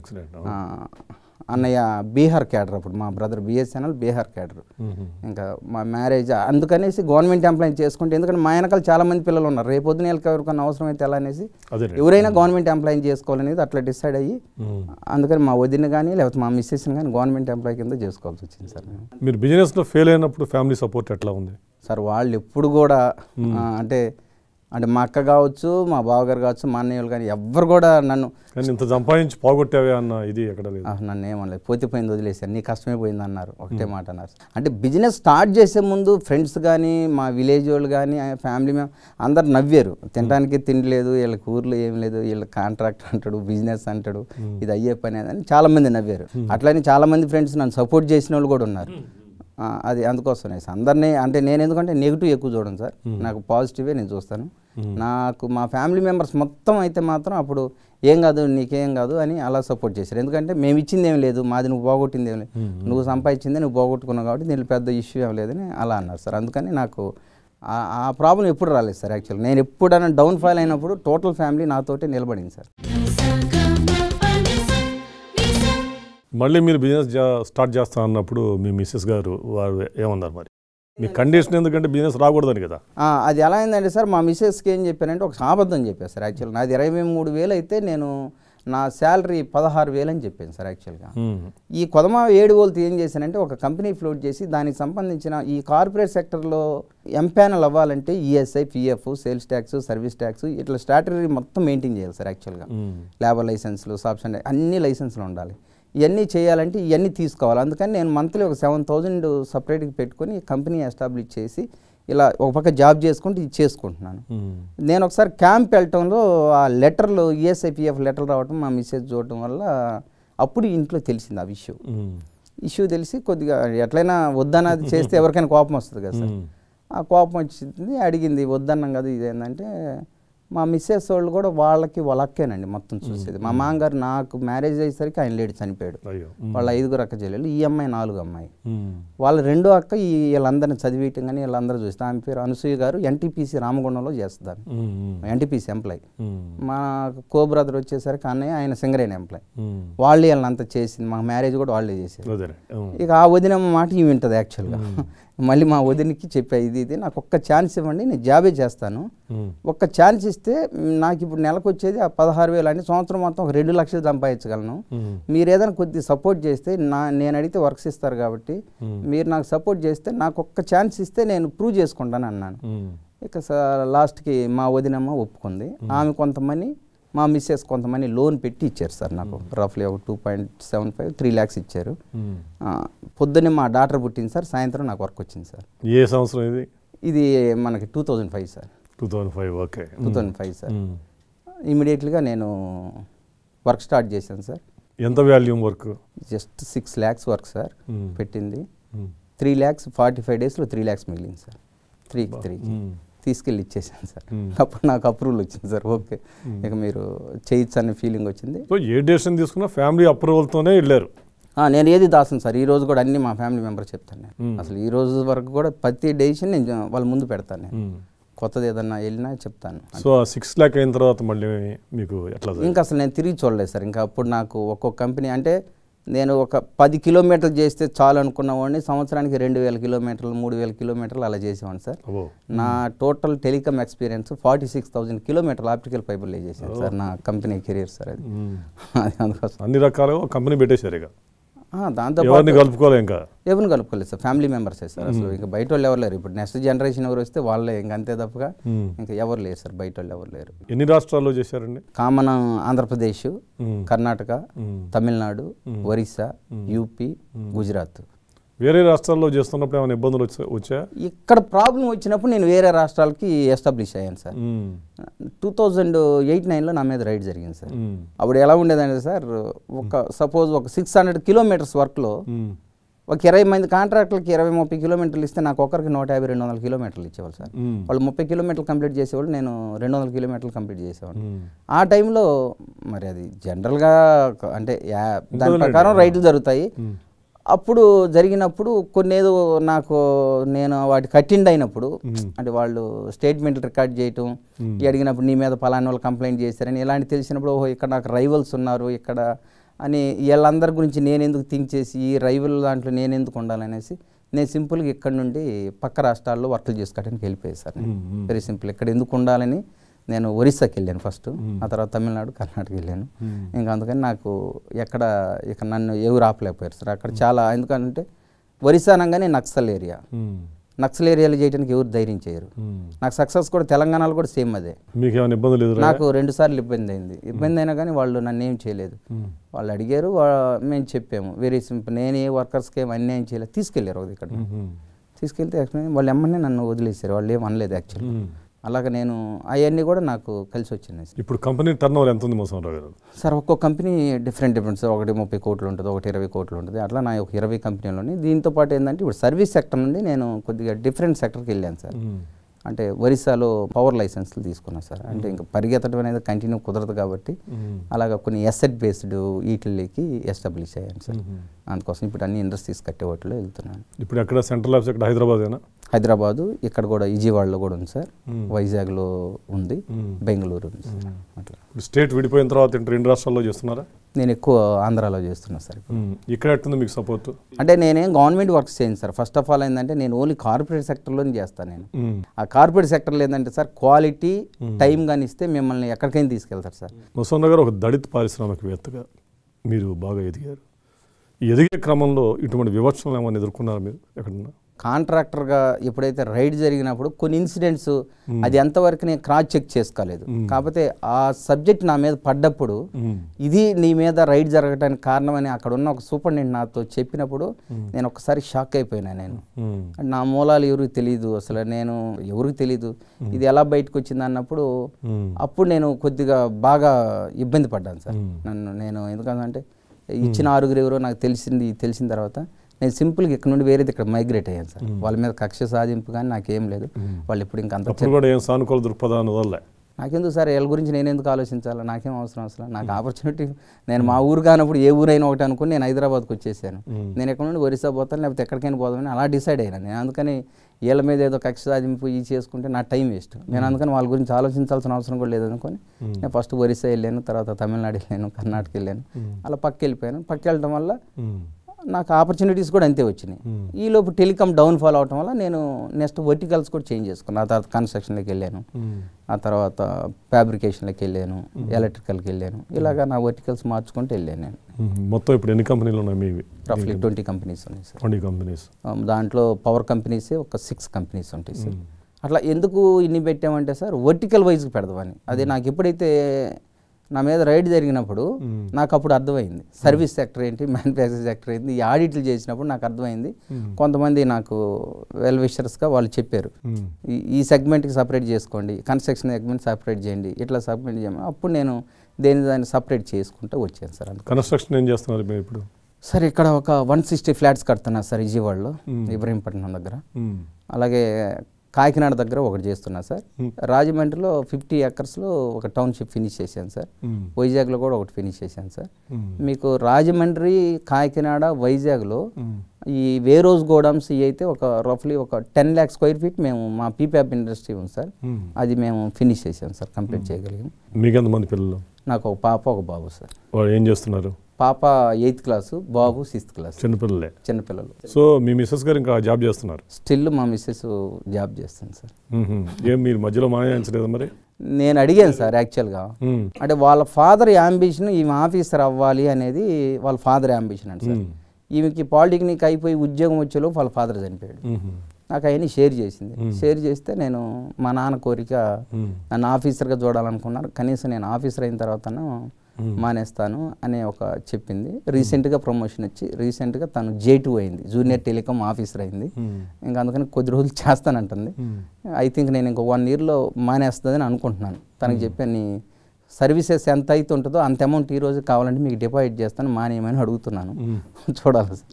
అన్నయ్య బీహార్ క్యాడర్, అప్పుడు మా బ్రదర్ బిఎస్ఎన్ఎల్ బీహార్ క్యాడర్. ఇంకా మా మ్యారేజ్ అందుకనేసి గవర్నమెంట్ ఎంప్లాయీ చేసుకుంటే, ఎందుకంటే మా వెనకాల చాలా మంది పిల్లలు ఉన్నారు, రేపు పొద్దున ఎవరికన్నా అవసరం అయితే ఎలా అనేసి ఎవరైనా గవర్నమెంట్ ఎంప్లాయీ చేసుకోవాలనేది అట్లా డిసైడ్ అయ్యి అందుకని మా వదిన కానీ లేకపోతే మా మిస్సెస్ని కానీ గవర్నమెంట్ ఎంప్లాయీ కింద చేసుకోవాల్సి వచ్చింది సార్. మీరు బిజినెస్లో ఫెయిల్ అయినప్పుడు ఫ్యామిలీ సపోర్ట్ ఎట్లా ఉంది సార్? వాళ్ళు ఎప్పుడు కూడా అంటే అంటే మా అక్క కావచ్చు, మా బావగారు కావచ్చు, మా అన్నయ్యలు కానీ ఎవ్వరు కూడా నన్ను కానీ ఇంత సంపాదించి పోగొట్టావే అన్న ఇది ఎక్కడ లేదు. "ఆ, నన్ను ఏమనలేదు, పోతే పోయింది వదిలేసాను, నీ కష్టమే పోయింది" అన్నారు. ఒకటే మాట అన్నారు. అంటే బిజినెస్ స్టార్ట్ చేసే ముందు ఫ్రెండ్స్ కానీ మా విలేజ్ వాళ్ళు కానీ ఫ్యామిలీ మెంబర్ అందరు నవ్వారు. తినడానికి తిండి లేదు, వీళ్ళకి ఊర్లో ఏం లేదు, వీళ్ళ కాంట్రాక్ట్ అంటాడు, బిజినెస్ అంటాడు, ఇది అయ్యే పని అని చాలామంది నవ్వారు. అట్లనే చాలామంది ఫ్రెండ్స్ నన్ను సపోర్ట్ చేసిన వాళ్ళు కూడా ఉన్నారు. అది అందుకోసం అందరినీ అంటే నేను ఎందుకంటే నెగిటివ్ ఎక్కువ చూడను సార్, నాకు పాజిటివే నేను చూస్తాను. నాకు మా ఫ్యామిలీ మెంబర్స్ మొత్తం అయితే మాత్రం అప్పుడు ఏం కాదు నీకేం కాదు అని అలా సపోర్ట్ చేశారు. ఎందుకంటే మేము ఇచ్చింది ఏం లేదు, మాది నువ్వు పోగొట్టింది ఏం లేదు, నువ్వు సంపాదించింది నువ్వు పోగొట్టుకున్నావు కాబట్టి దీనికి పెద్ద ఇష్యూ ఏం లేదని అలా అన్నారు సార్. అందుకని నాకు ఆ ప్రాబ్లం ఎప్పుడు రాలేదు సార్. యాక్చువల్ నేను ఎప్పుడైనా డౌన్ ఫాల్ అయినప్పుడు టోటల్ ఫ్యామిలీ నాతోటే నిలబడింది సార్. మళ్ళీ మీరు బిజినెస్ స్టార్ట్ చేస్తా అన్నప్పుడు మీ మిస్సెస్ గారు వారు ఏమన్నారు మరి? మీ కండిషన్ ఎందుకంటే బిజినెస్ రాకూడదని కదా. అది ఎలా అయిందంటే సార్, మా మిస్సెస్కి ఏం చెప్పానంటే ఒక అబద్ధం చెప్పాను సార్. యాక్చువల్ నాది ఇరవై మూడు వేలు అయితే నేను నా శాలరీ పదహారు వేలు అని చెప్పాను సార్. యాక్చువల్గా ఈ కొదమ ఏడు వేలతో ఏం చేశానంటే ఒక కంపెనీ ఫ్లోట్ చేసి దానికి సంబంధించిన ఈ కార్పొరేట్ సెక్టర్లో ఎంపానల్ అవ్వాలంటే ESI, PF, sales tax, service tax ఇట్లా స్ట్రాటజీ మొత్తం మెయింటైన్ చేయాలి సార్. యాక్చువల్గా లేబర్ లైసెన్స్లు, సాప్షన్ అన్ని లైసెన్స్లు ఉండాలి. ఇవన్నీ చేయాలంటే ఇవన్నీ తీసుకోవాలి. అందుకని నేను మంత్లీ ఒక సెవెన్ థౌజండ్ సపరేట్గా పెట్టుకొని కంపెనీ ఎస్టాబ్లిష్ చేసి ఇలా ఒక పక్క జాబ్ చేసుకుంటూ ఇది చేసుకుంటున్నాను. నేను ఒకసారి క్యాంప్ వెళ్ళటంలో ఆ లెటర్లు ఈఎస్ఐ, పిఎఫ్ లెటర్లు రావటం మా మిస్సెస్ చూడటం వల్ల అప్పుడు ఇంట్లో తెలిసింది ఆ ఇష్యూ. ఇష్యూ తెలిసి కొద్దిగా ఎట్లయినా వద్దన్నది చేస్తే ఎవరికైనా కోపం వస్తుంది కదా సార్. ఆ కోపం వచ్చింది, అడిగింది వద్దన్నాం కదా ఇదేంటంటే మా మిస్సెస్ వాళ్ళు కూడా వాళ్ళకి వాళ్ళక్కేనండి మొత్తం చూసేది. మా మామగారు నాకు మ్యారేజ్ అయ్యేసరికి ఆయన లేడీ చనిపోయాడు. వాళ్ళ ఐదుగురు అక్క చెల్లెలు, ఈ అమ్మాయి నాలుగు అమ్మాయి. వాళ్ళ రెండో అక్క ఈ వీళ్ళందరినీ చదివేయటం కానీ వీళ్ళందరూ చూస్తే ఆమె పేరు అనసూయ గారు, ఎన్టీపీసీ రామగుండంలో చేస్తారు, ఎన్టీపీసీ ఎంప్లాయ్. మా కో బ్రదర్ వచ్చేసరికి అన్నయ్య, ఆయన సింగరేణి ఎంప్లాయ్. వాళ్ళు వీళ్ళంతా చేసింది, మా మ్యారేజ్ కూడా వాళ్ళే చేశారు. ఇక ఆ వదిన మాట ఇవి వింటుంది. యాక్చువల్గా మళ్ళీ మా వదినికి చెప్పా, ఇది ఇది నాకు ఒక్క ఛాన్స్ ఇవ్వండి, నేను జాబే చేస్తాను, ఒక్క ఛాన్స్ ఇస్తే నాకు ఇప్పుడు నెలకు వచ్చేది ఆ పదహారు వేలు అంటే సంవత్సరం మొత్తం ఒక రెండు లక్షలు సంపాదించగలను, మీరు ఏదైనా కొద్దిగా సపోర్ట్ చేస్తే నా నేను అడిగితే వర్క్స్ ఇస్తారు కాబట్టి మీరు నాకు సపోర్ట్ చేస్తే నాకు ఒక్క ఛాన్స్ ఇస్తే నేను ప్రూవ్ చేసుకుంటాను అన్నాను. ఇక లాస్ట్కి మా వదినమ్మ ఒప్పుకుంది. ఆమె కొంతమంది మా మిస్సెస్ కొంతమంది లోన్ పెట్టి ఇచ్చారు సార్ నాకు, రఫ్లీ ఒక two point seven five three lakhs ఇచ్చారు. పొద్దున్నే మా డాటర్ పుట్టింది సార్, సాయంత్రం నాకు వర్క్ వచ్చింది సార్. ఏ సంవత్సరం ఇది? ఇది మనకి two thousand five sir. Two thousand five okay two thousand five sir. ఇమీడియట్గా నేను వర్క్ స్టార్ట్ చేశాను సార్. ఎంత volume work? Just six lakhs work sir పెట్టింది. త్రీ ల్యాక్స్ ఫార్టీ ఫైవ్ డేస్లో త్రీ ల్యాక్స్ మిగిలింది సార్. త్రీకి త్రీ తీసుకెళ్ళి ఇచ్చేసాను సార్. అప్పుడు నాకు అప్రూవల్ వచ్చింది సార్. ఓకే ఇక మీరు చేయొచ్చు అనే ఫీలింగ్ వచ్చింది. ఏ డెసిషన్ తీసుకున్నా ఫ్యామిలీ అప్రూవల్తోనే వెళ్ళారు? నేను ఏది దాసను సార్. ఈ రోజు కూడా అన్ని మా ఫ్యామిలీ మెంబర్ చెప్తాను నేను. అసలు ఈ రోజు వరకు కూడా ప్రతి డెసిషన్ నేను వాళ్ళ ముందు పెడతాను. నేను కొత్తది ఏదన్నా వెళ్ళినా చెప్తాను. సో సిక్స్ ల్యాక్ అయిన తర్వాత మళ్ళీ మీకు ఎట్లా? ఇంకా అసలు నేను తిరిగి చూడలేదు సార్. ఇంకా అప్పుడు నాకు ఒక్కొక్క కంపెనీ అంటే నేను ఒక పది కిలోమీటర్లు చేస్తే చాలు అనుకున్న వాడిని సంవత్సరానికి రెండు వేల కిలోమీటర్లు మూడు వేల కిలోమీటర్లు అలా చేసేవాడిని సార్. నా total telecom experience forty six thousand కిలోమీటర్లు ఆప్టికల్ ఫైబర్లే చేశాను సార్ నా కంపెనీ కెరీర్ సార్. అది అది అందుకోసం అన్ని రకాలుగా కంపెనీ పెట్టేశారు. ఇక దాంతో ఎవరిని కలుపుకోవాలి? ఇంకా ఎవరిని కలుపుకోలేదు సార్, ఫ్యామిలీ మెంబర్సే సార్. అసలు ఇంకా బయట వాళ్ళు ఎవరు లేరు. ఇప్పుడు నెక్స్ట్ జనరేషన్ ఎవరు వస్తే వాళ్ళే, ఇంకా అంతే తప్పగా ఇంకా ఎవరు లేరు సార్, బయట వాళ్ళు ఎవరు లేరు. ఎన్ని రాష్ట్రాల్లో చేశారండి? Common Andhra Pradesh, Karnataka, Tamil Nadu, Orissa, UP, Gujarat. వేరే రాష్ట్రాల్లో చేస్తున్నప్పుడు ఏమైనా ఇబ్బందులు వచ్చా? ఇక్కడ ప్రాబ్లం వచ్చినప్పుడు నేను వేరే రాష్ట్రాలకి ఎస్టాబ్లిష్ అయ్యాను సార్. టూ థౌజండ్ ఎయిట్ నైన్లో నా మీద రైడ్ జరిగింది సార్. అప్పుడు ఎలా ఉండేదంటే సార్, ఒక సపోజ్ ఒక సిక్స్ హండ్రెడ్ కిలోమీటర్స్ వర్క్లో ఒక ఇరవై మంది కాంట్రాక్టర్లకి ఇరవై ముప్పై కిలోమీటర్లు ఇస్తే నాకు ఒకరికి నూట యాభై రెండు వందల కిలోమీటర్లు ఇచ్చేవాళ్ళు సార్. వాళ్ళు ముప్పై కిలోమీటర్లు కంప్లీట్ చేసేవాళ్ళు, నేను రెండు వందల కిలోమీటర్లు కంప్లీట్ చేసేవాళ్ళు. ఆ టైంలో మరి అది జనరల్గా అంటే దాని ప్రకారం రైడ్లు జరుగుతాయి. అప్పుడు జరిగినప్పుడు కొన్ని ఏదో నాకు నేను వాటికి అటెండ్ అయినప్పుడు అంటే వాళ్ళు స్టేట్మెంట్లు రికార్డ్ చేయటం, అడిగినప్పుడు నీ మీద పలానా వాళ్ళు కంప్లైంట్ చేశారని ఇలాంటి తెలిసినప్పుడు ఓహో ఇక్కడ నాకు రైవల్స్ ఉన్నారు ఇక్కడ అని వీళ్ళందరి గురించి నేను ఎందుకు థింక్ చేసి ఈ రైవల్ దాంట్లో నేను ఎందుకు ఉండాలనేసి నేను సింపుల్గా ఇక్కడ నుండి పక్క రాష్ట్రాల్లో వర్క్లు చేసుకోవడానికి వెళ్ళిపోయాను సార్. నేను వెరీ సింపుల్ ఇక్కడ ఎందుకు ఉండాలని నేను ఒరిస్సాకి వెళ్ళాను ఫస్ట్, ఆ తర్వాత తమిళనాడు, కర్ణాటక వెళ్ళాను. ఇంకా అందుకని నాకు ఎక్కడ ఇక నన్ను ఎవరు ఆపలేకపోయారు సార్ అక్కడ చాలా. ఎందుకంటే ఒరిస్సా అనగానే నక్సల్ ఏరియా, నక్సల్ ఏరియాలో చేయడానికి ఎవరు ధైర్యం చేయరు. నాకు సక్సెస్ కూడా తెలంగాణలో కూడా సేమ్ అదే. మీకు ఏమైనా ఇబ్బంది లేదు? నాకు రెండు సార్లు ఇబ్బంది అయింది. ఇబ్బంది అయినా కానీ వాళ్ళు నన్ను ఏం చేయలేదు. వాళ్ళు అడిగారు, మేము చెప్పాము వెరీ సింపుల్. నేను ఏ వర్కర్స్కి ఏం అన్యాయం చేయలేదు. తీసుకెళ్ళారు ఒక ఇక్కడ తీసుకెళ్తే వాళ్ళు ఎమ్మనే నన్ను వదిలేశారు. వాళ్ళు ఏం అనలేదు యాక్చువల్లీ. అలాగే నేను అవన్నీ కూడా నాకు కలిసి వచ్చినాయి. ఇప్పుడు కంపెనీ టర్న్ ఓవర్ ఎంత ఉంది మోసంరావు గారు? సార్ ఒక్కో కంపెనీ డిఫరెంట్ డిఫరెంట్ సార్. ఒకటి ముప్పై కోట్లు ఉంటుంది, ఒకటి ఇరవై కోట్లు ఉంటుంది. అట్లా నా ఒక ఇరవై కంపెనీలోని. దీంతో పాటు ఏంటంటే ఇప్పుడు సర్వీస్ సెక్టర్ నుండి నేను కొద్దిగా డిఫరెంట్ సెక్టర్కి వెళ్ళాను సార్. అంటే ఒరిస్సాలో పవర్ లైసెన్స్లు తీసుకున్నాను సార్. అంటే ఇంకా పరిగెత్తడం అనేది కంటిన్యూ కుదరదు కాబట్టి అలాగా కొన్ని ఎసెట్ బేస్డ్ వీటిల్లోకి ఎస్టాబ్లిష్ అయ్యాను సార్. అందుకోసం ఇప్పుడు అన్ని ఇండస్ట్రీస్ కట్టేవాటిలో వెళ్తున్నాను. ఇప్పుడు ఎక్కడ సెంట్రల్ ఆఫీస్ ఎక్కడ? హైదరాబాదేనా? హైదరాబాదు, ఇక్కడ కూడా విజయవాడలో కూడా ఉంది సార్, వైజాగ్లో ఉంది, బెంగళూరు ఉంది సార్. అట్లా స్టేట్ విడిపోయిన తర్వాత రెండు రాష్ట్రాల్లో చేస్తున్నారా? నేను ఎక్కువ ఆంధ్రాలో చేస్తున్నాను సార్. ఇక్కడ ఎట్టుంది మీకు సపోర్ట్? అంటే నేనేం గవర్నమెంట్ వర్క్స్ చేయను సార్. ఫస్ట్ ఆఫ్ ఆల్ ఏంటంటే నేను ఓన్లీ కార్పొరేట్ సెక్టర్లోనే చేస్తాను. నేను ఆ కార్పొరేట్ సెక్టర్లో ఏంటంటే సార్ క్వాలిటీ టైం కానీ ఇస్తే మిమ్మల్ని ఎక్కడికైనా తీసుకెళ్తారు సార్. మోసంరావు గారు ఒక దళిత పారిశ్రామికవేత్తగా మీరు బాగా ఎదిగారు. ఎదిగే క్రమంలో ఇటువంటి వివక్షలు ఏమైనా ఎదుర్కొన్నారా మీరు ఎక్కడన్నా? కాంట్రాక్టర్గా ఎప్పుడైతే రైడ్ జరిగినప్పుడు కొన్ని ఇన్సిడెంట్స్ అది ఎంతవరకు నేను క్రాస్ చెక్ చేసుకోలేదు. కాకపోతే ఆ సబ్జెక్ట్ నా మీద పడ్డప్పుడు ఇది నీ మీద రైడ్ జరగడానికి కారణమని అక్కడ ఉన్న ఒక సూపరింటెండెంట్ నాతో చెప్పినప్పుడు నేను ఒకసారి షాక్ అయిపోయినా. నేను నా మూలాలు ఎవరికి తెలియదు, అసలు నేను ఎవరికి తెలియదు, ఇది ఎలా బయటకు వచ్చింది అన్నప్పుడు అప్పుడు నేను కొద్దిగా బాగా ఇబ్బంది పడ్డాను సార్. నన్ను నేను ఎందుకంటే ఇచ్చిన ఆరుగురు ఎవరో నాకు తెలిసింది. తెలిసిన తర్వాత నేను సింపుల్గా ఇక్కడ నుండి వేరేది ఇక్కడ మైగ్రేట్ అయ్యాను సార్. వాళ్ళ మీద కక్ష సాధింపు కానీ నాకేం లేదు. వాళ్ళు ఇప్పుడు ఇంకా అంత సానుకూల దృక్పథాన్ని వల్ల నాకెందుకు సార్ వీళ్ళ గురించి నేను ఎందుకు ఆలోచించాలి? నాకేం అవసరం అసలు. నాకు ఆపర్చునిటీ నేను మా ఊరు కానప్పుడు ఏ ఊరైనా ఒకటి అనుకుని నేను హైదరాబాద్కి వచ్చేసాను. నేను ఎక్కడ నుండి ఒరిస్సా పోతాను లేకపోతే ఎక్కడికైనా పోదామని అలా డిసైడ్ అయినా నేను. అందుకని వీళ్ళ మీద ఏదో కక్ష సాధింపు ఇది చేసుకుంటే నా టైం వేస్ట్. నేను అందుకని వాళ్ళ గురించి ఆలోచించాల్సిన అవసరం కూడా లేదనుకొని నేను ఫస్ట్ ఒరిస్సా వెళ్ళాను, తర్వాత తమిళనాడు వెళ్ళాను, కర్ణాటక వెళ్ళాను, అలా పక్క వెళ్ళిపోయాను. పక్క వెళ్ళడం వల్ల నాకు ఆపర్చునిటీస్ కూడా అంతే వచ్చినాయి. ఈలోపు టెలికామ్ డౌన్ ఫాల్ అవటం వల్ల నేను నెక్స్ట్ వర్టికల్స్ కూడా చేంజ్ చేసుకున్నాను. ఆ తర్వాత కన్స్ట్రక్షన్లోకి వెళ్ళాను, ఆ తర్వాత ఫ్యాబ్రికేషన్లోకి వెళ్ళాను, ఎలక్ట్రికల్కి వెళ్ళాను. ఇలాగా నా వర్టికల్స్ మార్చుకుంటూ వెళ్ళాను నేను. మొత్తం ఇప్పుడు ఎన్ని కంపెనీలు ఉన్నాయి మీవి? రఫ్లీ ట్వంటీ కంపెనీస్ ఉన్నాయి సార్. Twenty companies. దాంట్లో పవర్ కంపెనీసే ఒక సిక్స్ కంపెనీస్ ఉంటాయి సార్. అట్లా ఎందుకు ఇన్ని పెట్టామంటే సార్ వర్టికల్ వైజ్కి పెడదామని. అదే నాకు ఎప్పుడైతే నా మీద రైడ్ జరిగినప్పుడు నాకు అప్పుడు అర్థమైంది సర్వీస్ సెక్టర్ ఏంటి, మ్యానుఫ్యాక్చరింగ్ సెక్టర్ ఏంటి. ఈ ఆడిట్లు చేసినప్పుడు నాకు అర్థమైంది. కొంతమంది నాకు వెల్ విషర్స్గా వాళ్ళు చెప్పారు ఈ సెగ్మెంట్కి సపరేట్ చేసుకోండి, కన్స్ట్రక్షన్ సెగ్మెంట్ సపరేట్ చేయండి, ఇట్లా సపరేట్ చేయమని. అప్పుడు నేను దేని దాన్ని సపరేట్ చేసుకుంటూ వచ్చాను సార్. కన్స్ట్రక్షన్ ఏం చేస్తున్నారు మీరు ఇప్పుడు? సార్ ఇక్కడ ఒక వన్ సిక్స్టీ ఫ్లాట్స్ కడుతున్నా సార్ విజయవాడలో, ఇబ్రహీంపట్నం దగ్గర. అలాగే కాకినాడ దగ్గర ఒకటి చేస్తున్నా సార్. రాజమండ్రిలో ఫిఫ్టీ ఎకర్స్లో ఒక టౌన్షిప్ ఫినిష్ చేశాను సార్. వైజాగ్లో కూడా ఒకటి ఫినిష్ చేశాను సార్. మీకు రాజమండ్రి, కాకినాడ, వైజాగ్లో ఈ వేరోజ్ గోడమ్స్ ఇవి అయితే ఒక రఫ్లీ ఒక టెన్ ల్యాక్ స్క్వేర్ ఫీట్ మేము మా పీప్యాప్ ఇండస్ట్రీ ఉంది సార్, అది మేము ఫినిష్ చేసాం సార్, కంప్లీట్ చేయగలిగాం. మీకు ఎంతమంది పిల్లలు? నాకు ఒక పాప ఒక బాబు సార్. వాళ్ళు ఏం చేస్తున్నారు? పాప ఎయిత్ క్లాసు, బాబు సిక్స్త్ క్లాస్. చిన్నపిల్లలే? చిన్నపిల్లలు. సో మీ మిస్సెస్ గారు ఇంకా జాబ్ చేస్తున్నారు? స్టిల్ మా మిస్సెస్ జాబ్ చేస్తాను సార్. ఏం మీరు మధ్యలో మానేయించలేదు మరి? నేను అడిగాను సార్ యాక్చువల్గా. అంటే వాళ్ళ ఫాదర్ యాంబిషన్ ఈమె ఆఫీసర్ అవ్వాలి అనేది వాళ్ళ ఫాదర్ యాంబిషన్ అండి సార్. ఈమెకి పాలిటెక్నిక్ అయిపోయి ఉద్యోగం వచ్చేలోపు వాళ్ళ ఫాదర్ చనిపోయాడు. నాకు అవన్నీ షేర్ చేసింది. షేర్ చేస్తే నేను మా నాన్న కోరిక నన్ను ఆఫీసర్గా చూడాలనుకున్నారు. కనీసం నేను ఆఫీసర్ అయిన తర్వాత మానేస్తాను అనే ఒక చెప్పింది. రీసెంట్గా ప్రమోషన్ వచ్చి రీసెంట్గా తను జే టూ అయింది, జూనియర్ టెలికామ్ ఆఫీసర్ అయింది. ఇంకా అందుకని కొద్ది రోజులు చేస్తానంటుంది. ఐ థింక్ నేను ఇంకో వన్ ఇయర్లో మానేస్తుందని అనుకుంటున్నాను. తనకు చెప్పాను నీ సర్వీసెస్ ఎంత అయితే ఉంటుందో అంత అమౌంట్ ఈ రోజు కావాలంటే మీకు డిపాజిట్ చేస్తాను, మానేయమని అడుగుతున్నాను. చూడాలి సార్.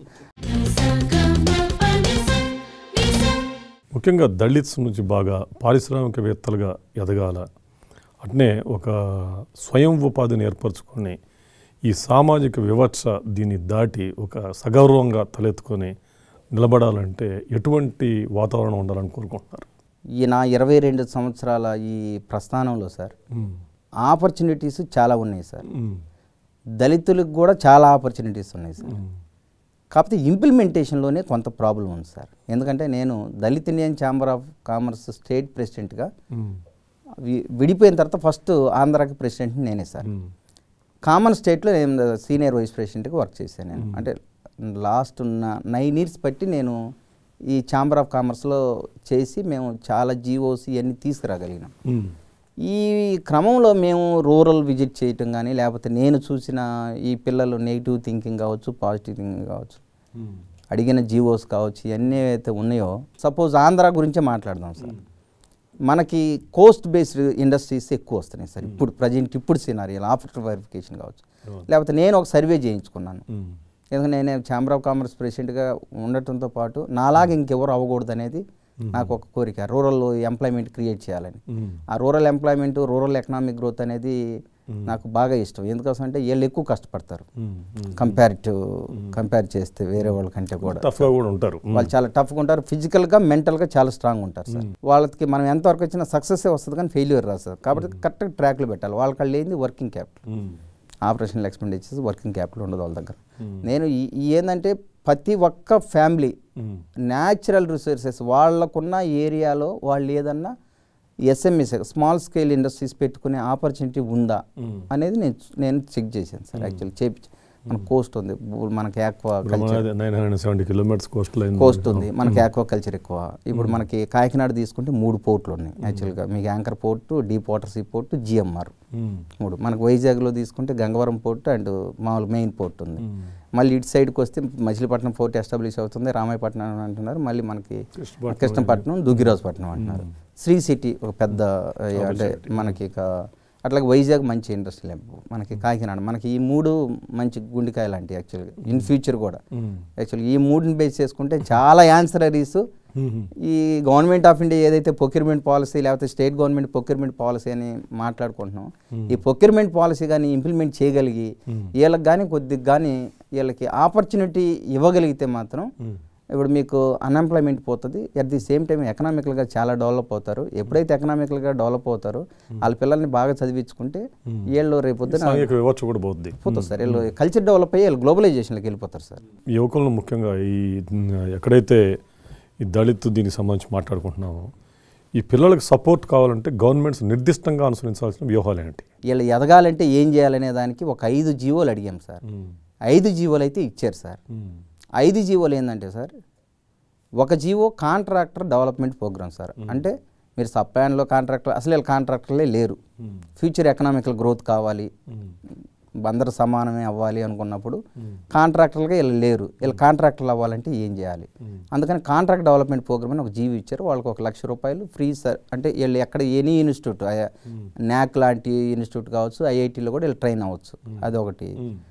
ముఖ్యంగా దళిత్స్ నుంచి బాగా పారిశ్రామికవేత్తలుగా ఎదగాల, అట్నే ఒక స్వయం ఉపాధిని ఏర్పరచుకొని ఈ సామాజిక వివక్ష దీన్ని దాటి ఒక సగౌరవంగా తలెత్తుకొని నిలబడాలంటే ఎటువంటి వాతావరణం ఉండాలని కోరుకుంటున్నారు? ఈ నా ఇరవై రెండు సంవత్సరాల ఈ ప్రస్థానంలో సార్ ఆపర్చునిటీస్ చాలా ఉన్నాయి సార్. దళితులకు కూడా చాలా ఆపర్చునిటీస్ ఉన్నాయి సార్. కాకపోతే ఇంప్లిమెంటేషన్లోనే కొంత ప్రాబ్లం ఉంది సార్. ఎందుకంటే నేను Dalit Indian chamber of commerce state ప్రెసిడెంట్గా విడిపోయిన తర్వాత ఫస్ట్ ఆంధ్రాకి ప్రెసిడెంట్ నేనే సార్. కామన్ స్టేట్లో నేను సీనియర్ వైస్ ప్రెసిడెంట్గా వర్క్ చేశాను. నేను అంటే లాస్ట్ ఉన్న నైన్ ఇయర్స్ బట్టి నేను ఈ ఛాంబర్ ఆఫ్ కామర్స్లో చేసి మేము చాలా జీవోస్ ఇవన్నీ తీసుకురాగలిగినాం. ఈ క్రమంలో మేము రూరల్ విజిట్ చేయటం కానీ లేకపోతే నేను చూసిన ఈ పిల్లలు నెగిటివ్ థింకింగ్ కావచ్చు, పాజిటివ్ థింకింగ్ కావచ్చు, అడిగిన జీవోస్ కావచ్చు, ఇవన్నీ అయితే ఉన్నాయో, సపోజ్ ఆంధ్ర గురించే మాట్లాడదాం సార్. మనకి కోస్ట్ బేస్డ్ ఇండస్ట్రీస్ ఎక్కువ వస్తున్నాయి సార్ ఇప్పుడు ప్రజెంట్ ఇప్పుడు సినారియోలో ఆఫ్టర్ వెరిఫికేషన్ కావచ్చు. లేకపోతే నేను ఒక సర్వే చేయించుకున్నాను, ఎందుకంటే నేను ఛాంబర్ ఆఫ్ కామర్స్ ప్రెసిడెంట్గా ఉండటంతో పాటు నాలాగా ఇంకెవరు అవ్వకూడదు అనేది నాకు ఒక కోరిక. రూరల్ ఎంప్లాయ్మెంట్ క్రియేట్ చేయాలని. ఆ rural employment, rural economic growth అనేది నాకు బాగా ఇష్టం. ఎందుకోసం అంటే వీళ్ళు ఎక్కువ కష్టపడతారు కంపేరిటివ్ కంపేర్ చేస్తే వేరే వాళ్ళకంటే కూడా ఉంటారు. వాళ్ళు చాలా టఫ్గా ఉంటారు, ఫిజికల్గా మెంటల్గా చాలా స్ట్రాంగ్ ఉంటారు సార్. వాళ్ళకి మనం ఎంతవరకు వచ్చినా సక్సెస్ వస్తుంది కానీ ఫెయిల్యూర్ రాదు సార్. కాబట్టి కరెక్ట్గా ట్రాక్లో పెట్టాలి. వాళ్ళకి వాళ్ళు ఏంది working capital, operational expenditures, working capital ఉండదు వాళ్ళ దగ్గర. నేను ఈ ఏంటంటే ప్రతి ఒక్క ఫ్యామిలీ న్యాచురల్ రిసోర్సెస్ వాళ్ళకున్న ఏరియాలో వాళ్ళు ఏదన్నా ఎస్ఎంఎస్ స్మాల్ స్కేల్ ఇండస్ట్రీస్ పెట్టుకునే ఆపర్చునిటీ ఉందా అనేది నేను నేను చెక్ చేశాను సార్. యాక్చువల్లీ చేపించి మన కోస్ట్ ఉంది, మనకి ఆక్వా కోస్ట్ ఉంది, మనకి ఆక్వా కల్చర్ ఎక్కువ. ఇప్పుడు మనకి కాకినాడ తీసుకుంటే మూడు పోర్ట్లు ఉన్నాయి యాక్చువల్గా. మీకు anchor port, deep water sea port, GMR మూడు. మనకు వైజాగ్లో తీసుకుంటే గంగవరం పోర్టు అండ్ మామూలు మెయిన్ పోర్ట్ ఉంది. మళ్ళీ ఇటు సైడ్కి వస్తే మచిలీపట్నం పోర్ట్ ఎస్టాబ్లిష్ అవుతుంది, రామాయపట్నం అంటున్నారు, మళ్ళీ మనకి కృష్ణపట్నం, దుగ్గిరాజుపట్నం అంటున్నారు. శ్రీ సిటీ ఒక పెద్ద అంటే మనకి ఇక అట్లాగే వైజాగ్ మంచి ఇండస్ట్రీ మనకి, కాకినాడ మనకి ఈ మూడు మంచి గుండెకాయ లాంటి యాక్చువల్గా ఇన్ ఫ్యూచర్ కూడా. యాక్చువల్గా ఈ మూడుని బేస్ చేసుకుంటే చాలా ఆన్సరీస్ ఈ గవర్నమెంట్ ఆఫ్ ఇండియా ఏదైతే ప్రొక్యూర్మెంట్ పాలసీ లేకపోతే స్టేట్ గవర్నమెంట్ ప్రొక్యూర్మెంట్ పాలసీ అని మాట్లాడుకుంటున్నాం, ఈ ప్రొక్యూర్మెంట్ పాలసీ కానీ ఇంప్లిమెంట్ చేయగలిగి వీళ్ళకి కానీ కొద్దిగా కానీ వీళ్ళకి ఆపర్చునిటీ ఇవ్వగలిగితే మాత్రం ఇప్పుడు మీకు అన్ఎంప్లాయ్మెంట్ పోతుంది. అట్ ది సేమ్ టైం ఎకనామికల్గా చాలా డెవలప్ అవుతారు. ఎప్పుడైతే ఎకనామికల్గా డెవలప్ అవుతారో వాళ్ళ పిల్లల్ని బాగా చదివించుకుంటే వీళ్ళు రేపు పోతుంది సార్. వీళ్ళు కల్చర్ డెవలప్ అయ్యి వీళ్ళు గ్లోబలైజేషన్లోకి వెళ్ళిపోతారు సార్. యువకులను ముఖ్యంగా ఈ ఎక్కడైతే ఈ దళిత్ దీనికి సంబంధించి మాట్లాడుకుంటున్నామో, ఈ పిల్లలకు సపోర్ట్ కావాలంటే గవర్నమెంట్స్ నిర్దిష్టంగా అనుసరించాల్సిన వ్యూహాలు ఏంటి? వీళ్ళు ఎదగాలంటే ఏం చేయాలనే దానికి ఒక ఐదు జీవోలు అడిగాం సార్. ఐదు జీవోలు అయితే ఇచ్చారు సార్. ఐదు జీవోలు ఏంటంటే సార్, ఒక GO contractor development program sir. అంటే మీరు సప్లైన్లో కాంట్రాక్టర్ అసలు వీళ్ళు కాంట్రాక్టర్లే లేరు. ఫ్యూచర్ ఎకనామికల్ గ్రోత్ కావాలి, అందరూ సమానమే అవ్వాలి అనుకున్నప్పుడు కాంట్రాక్టర్లుగా వీళ్ళు లేరు. వీళ్ళు కాంట్రాక్టర్లు అవ్వాలంటే ఏం చేయాలి? అందుకని కాంట్రాక్ట్ డెవలప్మెంట్ ప్రోగ్రామ్ అని ఒక జీవో ఇచ్చారు. వాళ్ళకి ఒక లక్ష రూపాయలు ఫ్రీ సార్. అంటే వీళ్ళు ఎక్కడ ఎనీ ఇన్స్టిట్యూట్, న్యాక్ లాంటి ఇన్స్టిట్యూట్ కావచ్చు, ఐఐటీలో కూడా వీళ్ళు ట్రైన్ అవ్వచ్చు. అదొకటి.